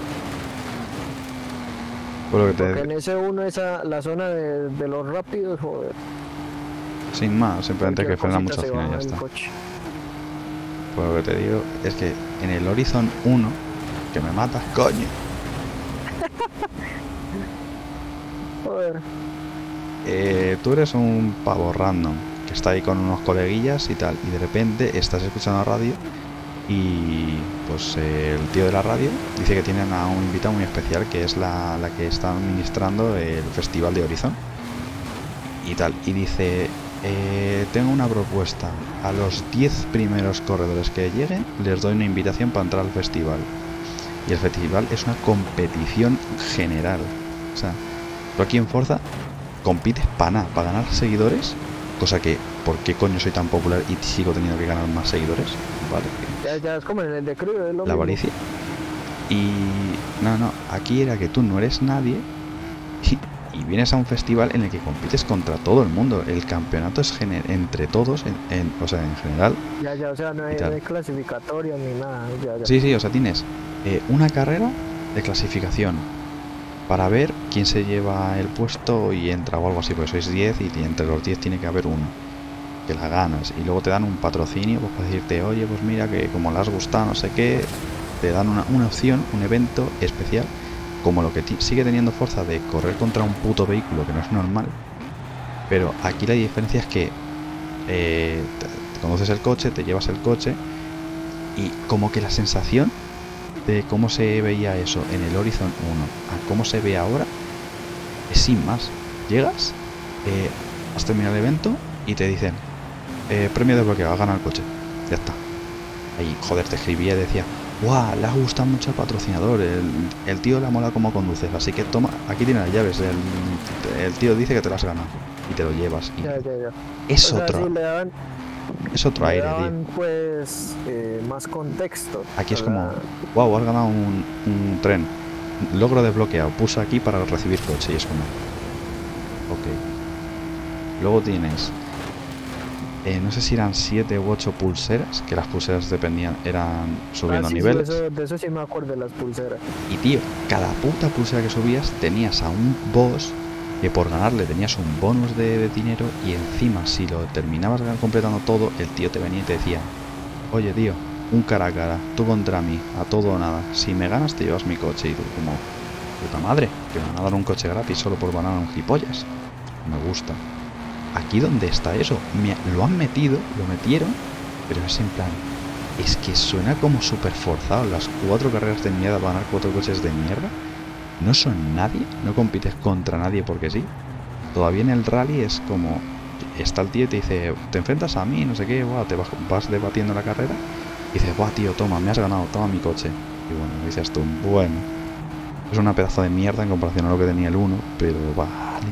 Por lo que Porque te... en ese uno, esa, la zona de, de los rápidos, joder. Sin más, simplemente que cualquier frena cosita mucho se al final y ya baja el está. coche. Pues lo que te digo es que en el Horizon uno, que me matas, coño. Joder. Eh, tú eres un pavo random que está ahí con unos coleguillas y tal, y de repente estás escuchando la radio y pues eh, el tío de la radio dice que tienen a un invitado muy especial que es la, la que está administrando el festival de Horizon y tal, y dice eh, tengo una propuesta, a los diez primeros corredores que lleguen les doy una invitación para entrar al festival, y el festival es una competición general, o sea, tú aquí en Forza compites para nada, para ganar seguidores, cosa que, ¿por qué coño soy tan popular y sigo teniendo que ganar más seguidores? Vale, Ya, ya es como en el de Crew, es lo la mismo. avaricia. Y no, no, aquí era que tú no eres nadie y, y vienes a un festival en el que compites contra todo el mundo. El campeonato es gener entre todos, en, en, o sea, en general. Ya, ya, o sea, no hay, no hay clasificatoria ni nada. Ya, ya. Sí, sí, o sea, tienes eh, una carrera de clasificación para ver quién se lleva el puesto y entra o algo así, porque sois diez y entre los diez tiene que haber uno que la ganas, y luego te dan un patrocinio pues, para decirte, oye, pues mira que como le has gustado no sé qué, te dan una, una opción, un evento especial, como lo que sigue teniendo Forza de correr contra un puto vehículo que no es normal, pero aquí la diferencia es que eh, te, te conoces el coche, te llevas el coche, y como que la sensación de cómo se veía eso en el Horizon uno a cómo se ve ahora es sin más. Llegas, eh, has terminado el evento y te dicen eh, premio desbloqueado, has ganado el coche, ya está. Ahí, joder, te escribía y decía, guau, le ha gustado mucho al patrocinador, el, el tío le ha molado cómo conduces, así que toma, aquí tienes las llaves, el, el tío dice que te las has ganado y te lo llevas. Y Ya, ya, ya. es O sea, otro, sí, le daban, es otro le aire, daban, tío. pues eh, más contexto. Aquí es a como, la- wow, has ganado un, un tren, logro desbloqueado, pulsa aquí para recibir coche, y es como, ok. Luego tienes, eh, no sé si eran siete u ocho pulseras, que las pulseras dependían, eran subiendo Ah, sí, sí, niveles. eso- de eso sí me acuerdo, de las pulseras. Y tío, cada puta pulsera que subías tenías a un boss que por ganarle tenías un bonus de, de dinero, y encima si lo terminabas completando todo, el tío te venía y te decía, oye tío, un cara a cara, tú contra mí, a todo o nada, si me ganas te llevas mi coche. Y tú como, puta madre, que me van a dar un coche gratis solo por ganar a un gilipollas. Me gusta. Aquí donde está eso, me, lo han metido, lo metieron, pero es en plan, es que suena como súper forzado. Las cuatro carreras de mierda para ganar cuatro coches de mierda no son nadie, no compites contra nadie porque sí. Todavía en el rally es como, está el tío y te dice, te enfrentas a mí, no sé qué, guau, te vas, vas debatiendo la carrera y dices, guau tío, toma, me has ganado, toma mi coche. Y bueno, dices tú, bueno, es una pedazo de mierda en comparación a lo que tenía el uno, pero vale.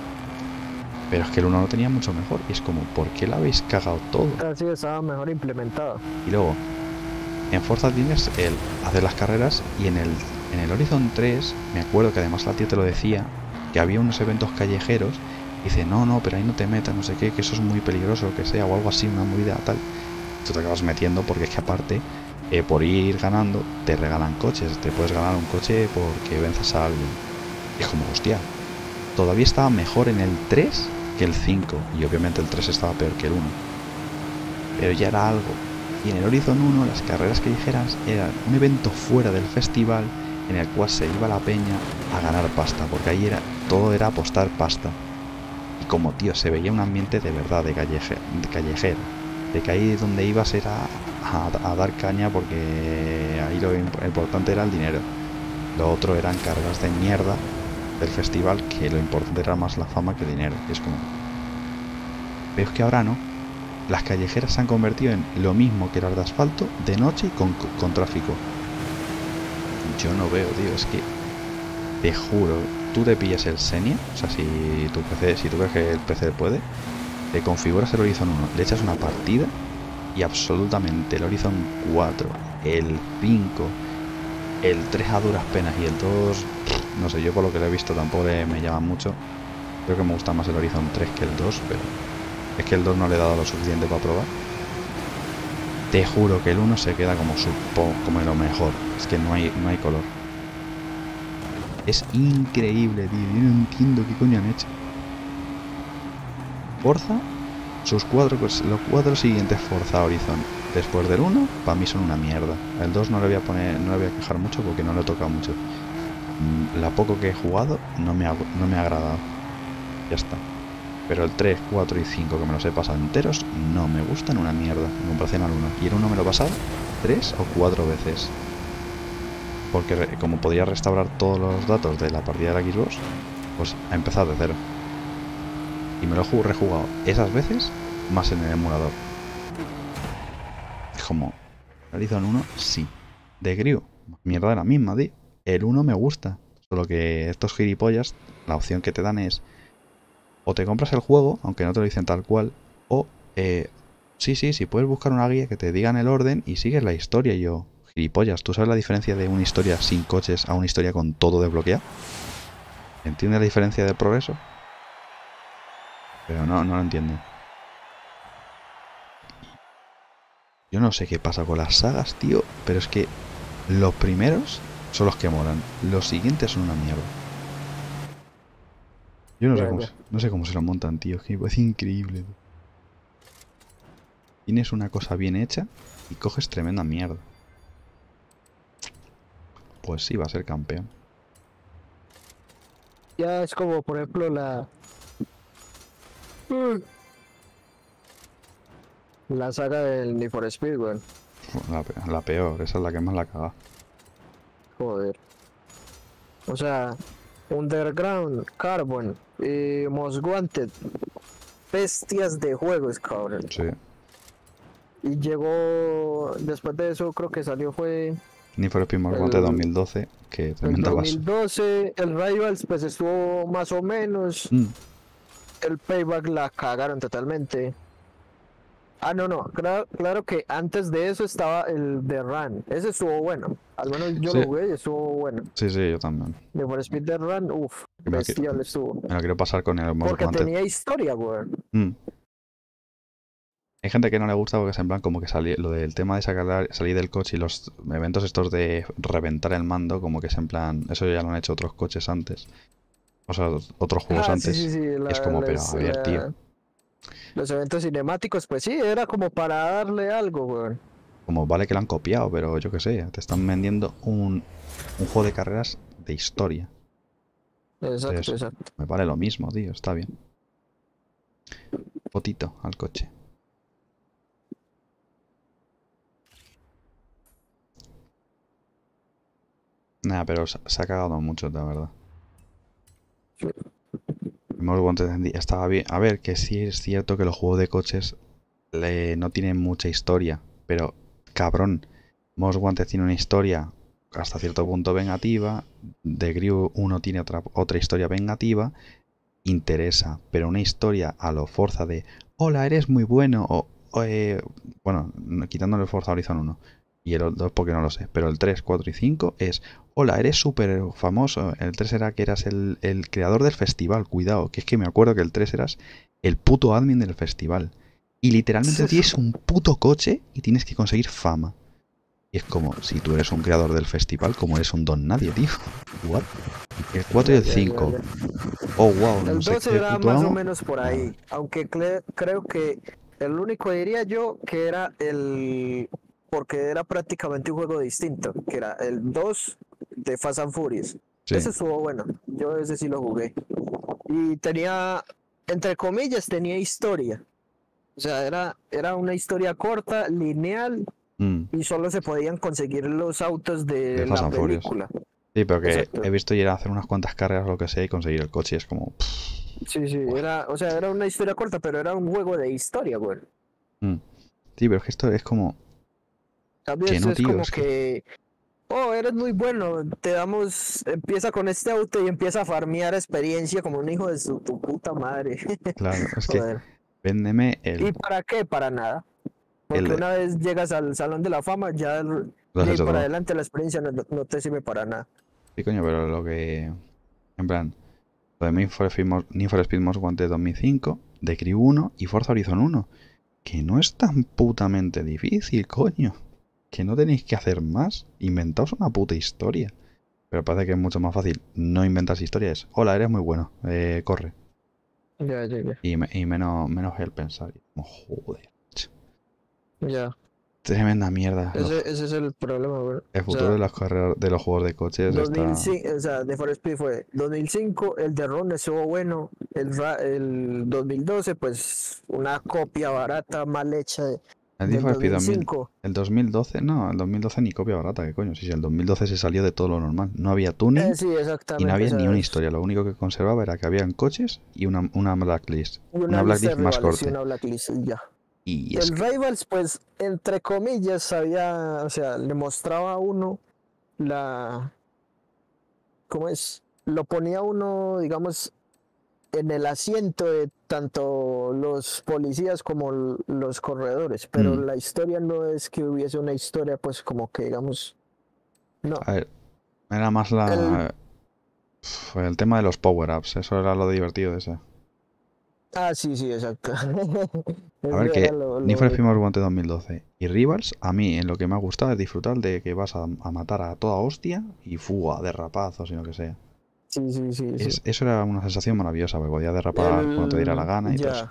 Pero es que el uno lo tenía mucho mejor y es como, ¿por qué lo habéis cagado todo? Así estaba mejor implementado. Y luego, En Forza tienes el hacer las carreras y en el, en el Horizon tres, me acuerdo que además la tía te lo decía, que había unos eventos callejeros y dice, no, no, pero ahí no te metas, no sé qué, que eso es muy peligroso, que sea, o algo así, una movida tal. Tú te acabas metiendo porque es que aparte, eh, por ir ganando, te regalan coches, te puedes ganar un coche porque vences a alguien. Y es como, hostia, todavía estaba mejor en el tres que el cinco, y obviamente el tres estaba peor que el uno. Pero ya era algo. Y en el Horizon uno las carreras callejeras eran un evento fuera del festival en el cual se iba la peña a ganar pasta, porque ahí era todo era apostar pasta. Y como, tío, se veía un ambiente de verdad de, calleje, de callejero, de que ahí donde ibas era a, a dar caña porque ahí lo importante era el dinero. Lo otro eran cargas de mierda del festival, que lo importante era más la fama que el dinero. Y es como... Pero es que ahora no. Las callejeras se han convertido en lo mismo que las de asfalto, de noche y con, con tráfico. Yo no veo, tío, es que... Te juro, tú te pillas el Xenia, o sea, si tu P C, si tú ves que el P C puede, te configuras el Horizon uno, le echas una partida y absolutamente el Horizon cuatro, el cinco, el tres a duras penas y el dos, no sé, yo por lo que lo he visto tampoco me llama mucho. Creo que me gusta más el Horizon tres que el dos, pero es que el dos no le he dado lo suficiente para probar. Te juro que el uno se queda como su, como lo mejor, es que no hay, no hay color. Es increíble, tío. Yo no entiendo qué coño han hecho. Forza, sus cuatro, los cuatro siguientes Forza Horizon después del uno, para mí son una mierda. El dos no le voy a poner, no le voy a quejar mucho porque no lo he tocado mucho. La poco que he jugado no me ha, no me ha agradado. Ya está. Pero el tres, cuatro y cinco, que me los he pasado enteros, no me gustan una mierda en comparación al uno. Y el uno me lo he pasado tres o cuatro veces. Porque como podía restaurar todos los datos de la partida de la Xbox, pues ha empezado de cero. Y me lo he rejugado esas veces más en el emulador. Es como, Horizon uno, sí. De Griu, mierda de la misma, tío. El uno me gusta. Solo que estos gilipollas, la opción que te dan es, o te compras el juego, aunque no te lo dicen tal cual, o, eh, sí, sí, sí, puedes buscar una guía que te digan el orden y sigues la historia. Y yo, gilipollas, ¿tú sabes la diferencia de una historia sin coches a una historia con todo desbloqueado? ¿Entiendes la diferencia de progreso? Pero no, no lo entiendo. Yo no sé qué pasa con las sagas, tío, pero es que los primeros son los que molan. Los siguientes son una mierda. Yo no sé cómo, no sé cómo se lo montan, tío. Es que me parece increíble. Tienes una cosa bien hecha y coges tremenda mierda. Pues sí, va a ser campeón. Ya es como, por ejemplo, la... La saga del Need for Speed, weón. La, la peor, esa es la que más la caga. Joder. O sea, Underground, Carbon y Most Wanted. Bestias de juegos, cabrón. Sí. Y llegó... Después de eso creo que salió fue... Need for Speed Most Wanted dos mil doce, que tremenda base. En dos mil doce, el Rivals pues estuvo más o menos. Mm. El Payback la cagaron totalmente. Ah, no, no, claro, claro que antes de eso estaba el The Run. Ese estuvo bueno. Al menos yo sí. Lo jugué y estuvo bueno. Sí, sí, yo también. De por Speed The Run, uff, bestial estuvo. Me lo quiero pasar con el Most Porque Wanted. Tenía historia, güey. Mm. Hay gente que no le gusta porque es en plan como que salí, lo del tema de sacar, salir del coche y los eventos estos de reventar el mando, como que es en plan, eso ya lo han hecho otros coches antes. O sea, otros juegos ah, antes. Sí, sí, sí. La, es como, pero a ver, la... tío. Los eventos cinemáticos, pues sí, era como para darle algo, güey. Como vale que lo han copiado, pero yo qué sé, te están vendiendo un, un juego de carreras de historia. Exacto, Entonces, exacto. Me vale lo mismo, tío, está bien. Fotito al coche. Nada, pero se, se ha cagado mucho, la verdad. Sí. Most Wanted estaba bien. A ver, que sí es cierto que los juegos de coches le, no tienen mucha historia, pero cabrón, Most Wanted tiene una historia hasta cierto punto vengativa, The Crew uno tiene otra, otra historia vengativa, interesa, pero una historia a lo Forza de hola, eres muy bueno, o, o eh, bueno, quitándole el Forza Horizon uno, Y el dos porque no lo sé. Pero el tres, cuatro y cinco es, hola, eres súper famoso. El tres era que eras el, el creador del festival. Cuidado, que es que me acuerdo que el tres eras el puto admin del festival. Y literalmente tienes un puto coche y tienes que conseguir fama. Y es como, si tú eres un creador del festival, como eres un don nadie, tío. What? El cuatro y el Ya, ya, cinco. ya, ya. Oh, wow, no El sé dos qué era puto más o amo. menos por ahí, Ah, aunque cle- creo que el único diría yo que era el, porque era prácticamente un juego distinto, que era el dos de Fast and Furious. sí. Ese estuvo bueno, yo ese sí lo jugué. Y tenía, entre comillas, tenía historia. O sea, era, era una historia corta, lineal, Mm, y solo se podían conseguir los autos de de Fast la and Furious. película. Sí, pero que Exacto. he visto ir a hacer unas cuantas carreras o lo que sea y conseguir el coche y es como... Sí, sí, Buah. era, o sea, era una historia corta, pero era un juego de historia, güey. Mm. Sí, pero es que esto es como... Cambio, Que esto no, es tío, como es que... que, oh, eres muy bueno, te damos, empieza con este auto y empieza a farmear experiencia como un hijo de su tu puta madre. Claro, es que... Joder. Véndeme el... ¿Y para qué? Para nada. el Porque de... una vez llegas al Salón de la Fama, ya el- Lo has de ahí hecho para todo. adelante la experiencia no, no te sirve para nada. Sí, coño, pero lo que... En plan... Lo de Need for Speed Most, Need for Speed Most Wanted dos mil cinco, The Crew uno y Forza Horizon uno. Que no es tan putamente difícil, coño. Que no tenéis que hacer más. Inventaos una puta historia. Pero parece que es mucho más fácil no inventarse historias. Hola, eres muy bueno. Eh, corre. Ya, ya, ya. Y, me- y menos, menos el pensar. Oh, joder. ch, Ya. Tremenda mierda. Ese, Los- ese es el problema, güey. el O futuro sea, de los carreras, de los juegos de coches está... dos mil cinco, o sea, de For Speed fue dos mil cinco, el de Ron estuvo bueno, el, ra- el dos mil doce, pues una copia barata, mal hecha de- El Need del for Speed dos mil, dos mil cinco. el dos mil doce, no, el dos mil doce ni copia barata, ¿qué coño? Si el dos mil doce se salió de todo lo normal. No había tuning Eh, sí, y no exactamente, o había ni sea, una es historia. Lo único que conservaba era que habían coches y una, una blacklist. una Una lista de blacklist más rivales y corte. una blacklist y ya. Y es El que... Rivals, pues, entre comillas, había, o sea, le mostraba a uno la, ¿cómo es? Lo ponía uno, digamos, en el asiento de tanto los policías como l- los corredores, pero mm, la historia no es que hubiese una historia, pues como que digamos, no. a ver, era más El, la... Fue el tema de los power-ups. Eso era lo divertido de ese. ah, sí, sí, exacto. A ver, Eso era que lo, Need lo for Speed único. Most Wanted dos mil doce y Rivals, a mí en lo que me ha gustado es disfrutar de que vas a, a matar a toda hostia y fuga, derrapazos y lo que sea. Sí, sí, sí, sí. Es, eso era una sensación maravillosa, porque podías derrapar cuando te diera la El, gana y todo eso. ya.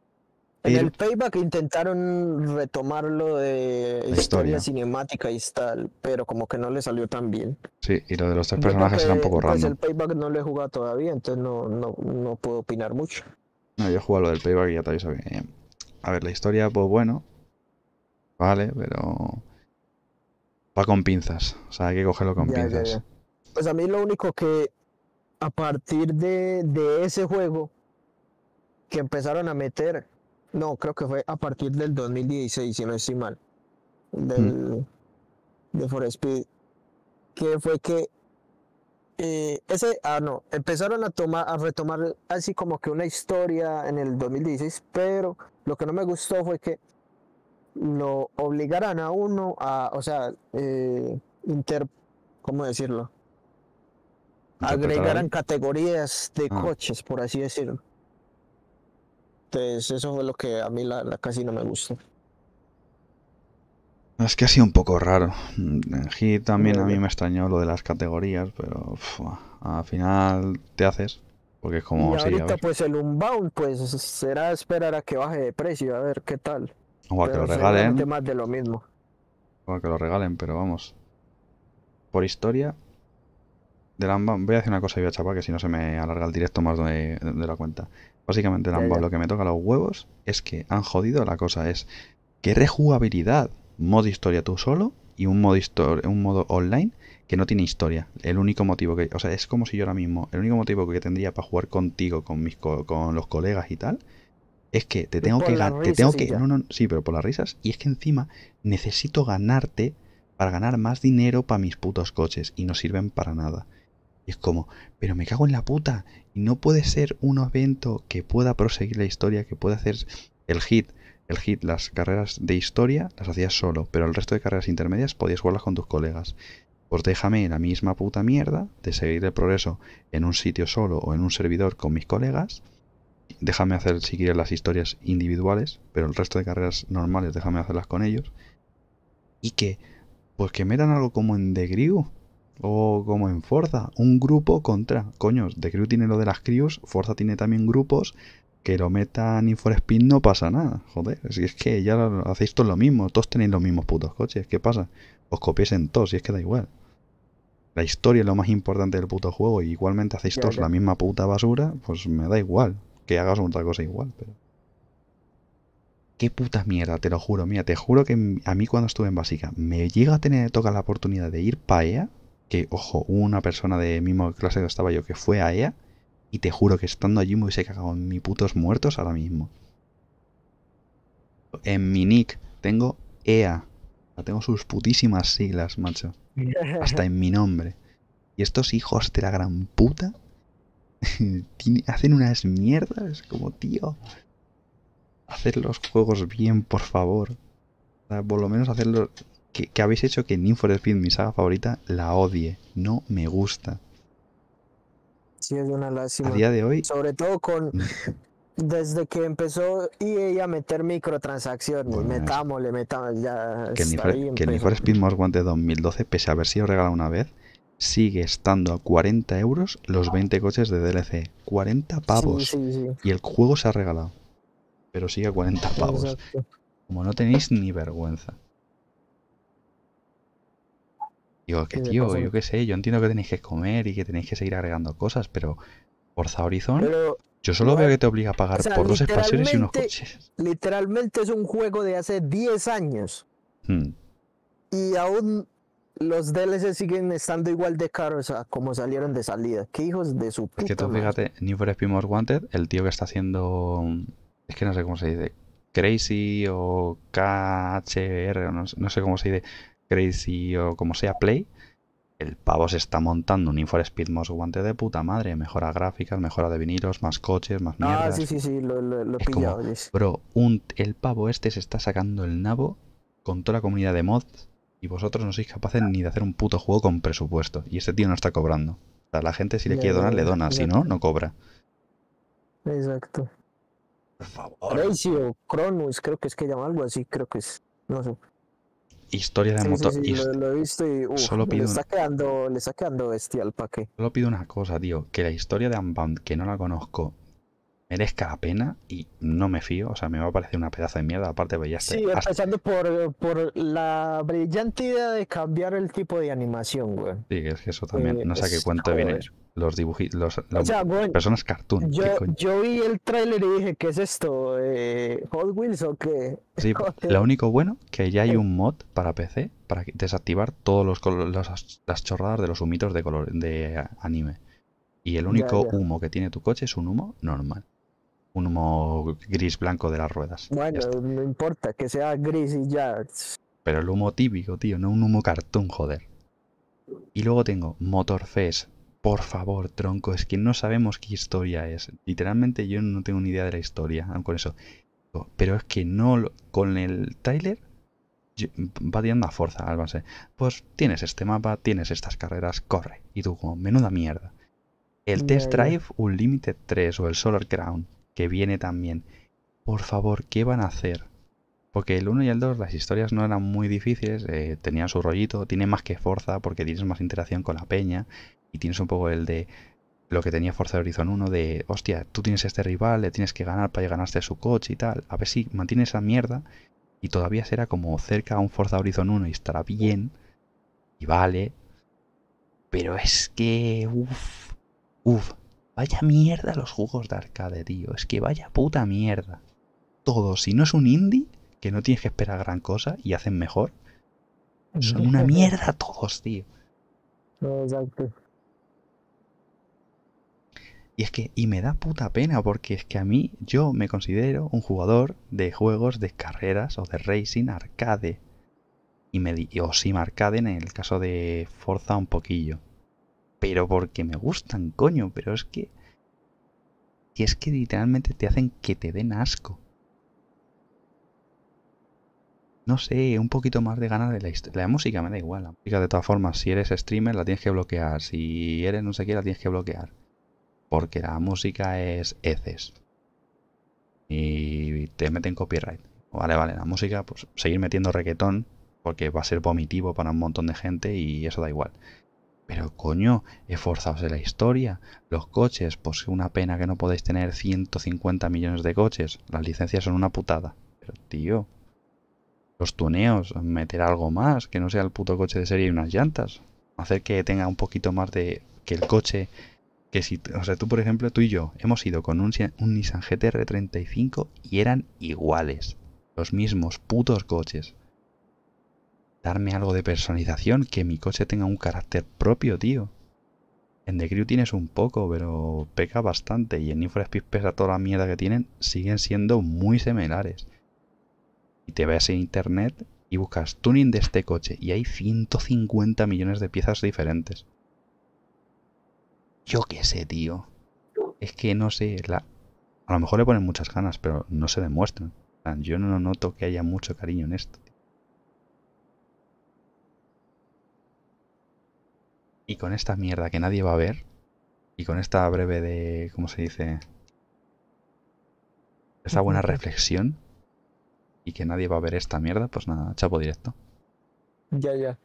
En Pero el Payback intentaron retomarlo de la historia historia, cinemática y tal, pero como que no le salió tan bien. sí, y lo de los tres Yo personajes era un porque, poco pues random. el Payback no lo he jugado todavía, entonces no, no, no puedo opinar mucho. No, yo he jugado lo del payback y ya te aviso que... A ver, la historia, pues bueno, vale, pero... Va con pinzas, o sea, hay que cogerlo con Ya, ya, pinzas. ya. Pues a mí lo único que a partir de, de ese juego que empezaron a meter, no, creo que fue a partir del dos mil dieciséis, si no estoy mal, Mm, del, de For Speed, que fue que eh, ese, ah, no, empezaron a tomar, a retomar así como que una historia en el dos mil dieciséis, pero lo que no me gustó fue que lo obligaran a uno a, o sea, eh, inter, ¿cómo decirlo? ¿interpretar a Agregaran alguien? categorías de Ah. coches, por así decirlo. Entonces, eso fue lo que a mí la, la casi no me gustó. Es que ha sido un poco raro. En Hit también Ya, a mí ya. me extrañó lo de las categorías, pero uf, al final te haces, porque es Y como, sí, a ahorita, ver, pues el Unbound, pues será esperar a que baje de precio, a ver qué tal. o a que lo Pero seguramente regalen, más de lo mismo. o a que lo regalen, pero vamos, por historia, del Unbound, voy a decir una cosa y voy a chapar que si no se me alarga el directo más de, de la cuenta. Básicamente el Ya, Unbound ya. lo que me toca los huevos es que han jodido la cosa, es que rejugabilidad, modo historia tú solo y un modo, histo- un modo online que no tiene historia. El único motivo que, o sea, es como si yo ahora mismo, el único motivo que tendría para jugar contigo, con mis co- con los colegas y tal, es que te tengo Por que las ganar, te tengo risas y que, ya. no, no, sí, pero por las risas, y es que encima necesito ganarte para ganar más dinero para mis putos coches y no sirven para nada. Y es como, pero me cago en la puta. Y no puede ser un evento que pueda proseguir la historia, que pueda hacer el hit. El hit, las carreras de historia las hacías solo, pero el resto de carreras intermedias podías jugarlas con tus colegas. Pues déjame la misma puta mierda de seguir el progreso en un sitio solo o en un servidor con mis colegas. Déjame hacer si quieres las historias individuales, pero el resto de carreras normales déjame hacerlas con ellos. Y que, pues que metan algo como en The Crew o como en Forza, un grupo contra. Coño, The Crew tiene lo de las crews, Forza tiene también grupos. Que lo metan Need for Speed no pasa nada, joder. Si es que ya lo, hacéis todos lo mismo, todos tenéis los mismos putos coches. ¿Qué pasa? Os copiéis en todos, y es que da igual. La historia es lo más importante del puto juego y igualmente hacéis Ya, todos ya. la misma puta basura, pues me da igual que hagas otra cosa igual, pero... Qué puta mierda, te lo juro, mira, te juro que a mí cuando estuve en básica me llega a tener toca la oportunidad de ir para E A, que, ojo, hubo una persona de misma clase que estaba yo que fue a E A, y te juro que estando allí me hubiese cagado en mis putos muertos ahora mismo. En mi nick tengo E A. Tengo sus putísimas siglas, macho. Hasta en mi nombre. Y estos hijos de la gran puta hacen unas mierdas como, tío. Hacer los juegos bien, por favor. O sea, por lo menos hacerlo... Que, que habéis hecho que Need for Speed, mi saga favorita, la odie. No me gusta. Sí, es una A lástima. día de hoy... Sobre todo con... Desde que empezó E A a meter microtransacciones, Bueno, eso. metámosle, metámosle, ya Que el Need hasta for, ahí que el Need empezó. for Speed Most Wanted dos mil doce, pese a haber sido regalado una vez, sigue estando a cuarenta euros los veinte coches de D L C. cuarenta Sí, pavos. sí, sí. Y el juego se ha regalado. Pero sigue a cuarenta pavos. Exacto. Como no tenéis ni vergüenza. Digo, que Sí, se tío, pasan. yo qué sé, yo entiendo que tenéis que comer y que tenéis que seguir agregando cosas, pero Forza Horizon, Pero yo solo veo igual, que te obliga a o pagar sea, por dos expansiones y unos literalmente, coches. literalmente es un juego de hace diez años. Hmm. Y aún los D L C siguen estando igual de caros a como salieron de salida. Qué hijos de su Es que puta tú madre. fíjate, Need for Speed Most Wanted, el tío que está haciendo... Es que no sé cómo se dice. Crazy o K H R, o no, no sé cómo se dice. Crazy o como sea, Play. El pavo se está montando un Need for Speed Most Wanted de puta madre. Mejora gráficas, mejora de vinilos, más coches, más Ah, mierdas. sí, sí, sí, lo, lo, lo he Es como, pillado. Yes. bro, un, el pavo este se está sacando el nabo con toda la comunidad de mods y vosotros no sois capaces ni de hacer un puto juego con presupuesto. Y este tío no está cobrando. O sea, la gente si le Ya, quiere ya, donar, le ya, dona. Si no, exacto. no cobra. Exacto. Por favor. Crazy o Cronus, creo que es que llama algo así, creo que es. No sé. Historia de Sí, sí, motor. sí, lo, hist- lo he visto y uf, Solo le pido, está quedando, le está quedando bestial, ¿para qué? solo pido una cosa, tío. Que la historia de Unbound, que no la conozco, merezca la pena y no me fío. O sea, me va a parecer una pedazo de mierda. Aparte, pues ya Sí, esté. Hasta, empezando por, por la brillante idea de cambiar el tipo de animación, güey. sí, que es que eso también. Eh, No sé a qué es, cuento viene. joder. Los dibujitos. Los, O los sea, güey, personas cartoon. ¿Qué yo, coño? yo vi el tráiler y dije, ¿qué es esto? Eh, ¿Hot Wheels o qué? Sí, lo Joder. único bueno que ya hay un mod para P C para desactivar todos los, colo- los- las chorradas de los humitos de color de anime. Y el Ya, único ya. humo que tiene tu coche es un humo normal. Un humo gris blanco de las ruedas. Ya Bueno, está. no importa, que sea gris y ya. Pero el humo típico, tío, no un humo cartón, joder. Y luego tengo Motorfest. Por favor, tronco, es que no sabemos qué historia es. Literalmente yo no tengo ni idea de la historia con eso. Pero es que no lo- con el tráiler yo- va tirando a fuerza al base. Pues tienes este mapa, tienes estas carreras, corre. Y tú como, menuda mierda. El Ya, Test ya. Drive Unlimited tres o el Solar Crown, que viene también. Por favor, ¿qué van a hacer? Porque el uno y el dos las historias no eran muy difíciles, eh, tenían su rollito, tiene más que Forza porque tienes más interacción con la peña y tienes un poco el de lo que tenía Forza Horizon uno de, hostia, tú tienes este rival, le tienes que ganar para ganarse su coche y tal. A ver si mantiene esa mierda y todavía será como cerca a un Forza Horizon uno y estará bien y vale. Pero es que, uff, uff, vaya mierda los juegos de arcade, tío. Es que vaya puta mierda. Todo, si no es un indie, que no tienes que esperar gran cosa y hacen mejor, son una mierda todos, tío. No, exacto. Y es que, y me da puta pena porque es que a mí, yo me considero un jugador de juegos de carreras o de racing arcade. Y me di, o sim arcade en el caso de Forza un poquillo. Pero porque me gustan, coño, pero es que... Y es que literalmente te hacen que te den asco. no sé, un poquito más de ganas de la historia. La música me da igual. La música, de todas formas, si eres streamer, la tienes que bloquear. Si eres no sé qué, la tienes que bloquear. Porque la música es heces. Y te meten copyright. Vale, vale, la música, pues seguir metiendo reggaetón. Porque va a ser vomitivo para un montón de gente y eso da igual. Pero coño, esforzaos en la historia. Los coches, pues una pena que no podéis tener ciento cincuenta millones de coches. Las licencias son una putada. Pero tío... Los tuneos, meter algo más, que no sea el puto coche de serie y unas llantas. Hacer que tenga un poquito más de... Que el coche... Que si... O sea, tú por ejemplo, tú y yo hemos ido con un, un Nissan G T R treinta y cinco y eran iguales. Los mismos putos coches. Darme algo de personalización, que mi coche tenga un carácter propio, tío. En The Crew tienes un poco, pero peca bastante. Y en Need for Speed, pese a toda la mierda que tienen, siguen siendo muy similares. Y te ves en internet y buscas tuning de este coche y hay ciento cincuenta millones de piezas diferentes. Yo qué sé, tío. Es que no sé, la... a lo mejor le ponen muchas ganas, pero no se demuestran. Yo no noto que haya mucho cariño en esto. Y con esta mierda que nadie va a ver, y con esta breve de... ¿cómo se dice? Esta buena reflexión, y que nadie va a ver esta mierda, pues nada, chapo directo. Ya, ya.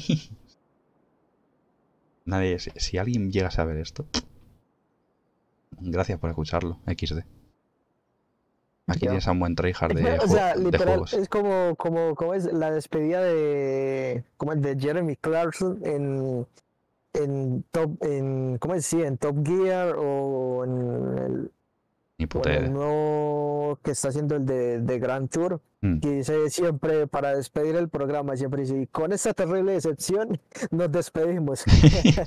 Nadie, si, si alguien llega a saber esto, gracias por escucharlo, equis de. Aquí Ya. tienes a un buen tryhard de, O sea, de literal, juegos. es como, como, como es la despedida de, como es de Jeremy Clarkson en, en Top, en, ¿cómo es? Sí, en Top Gear o en el, Ni o puta en el idea. nuevo que está haciendo el de, de Grand Tour, Mm. que dice siempre para despedir el programa, siempre dice, "Y con esta terrible decepción nos despedimos."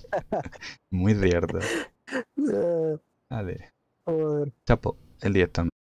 Muy cierto. Eh, Vale. joder. Chapo, el directo.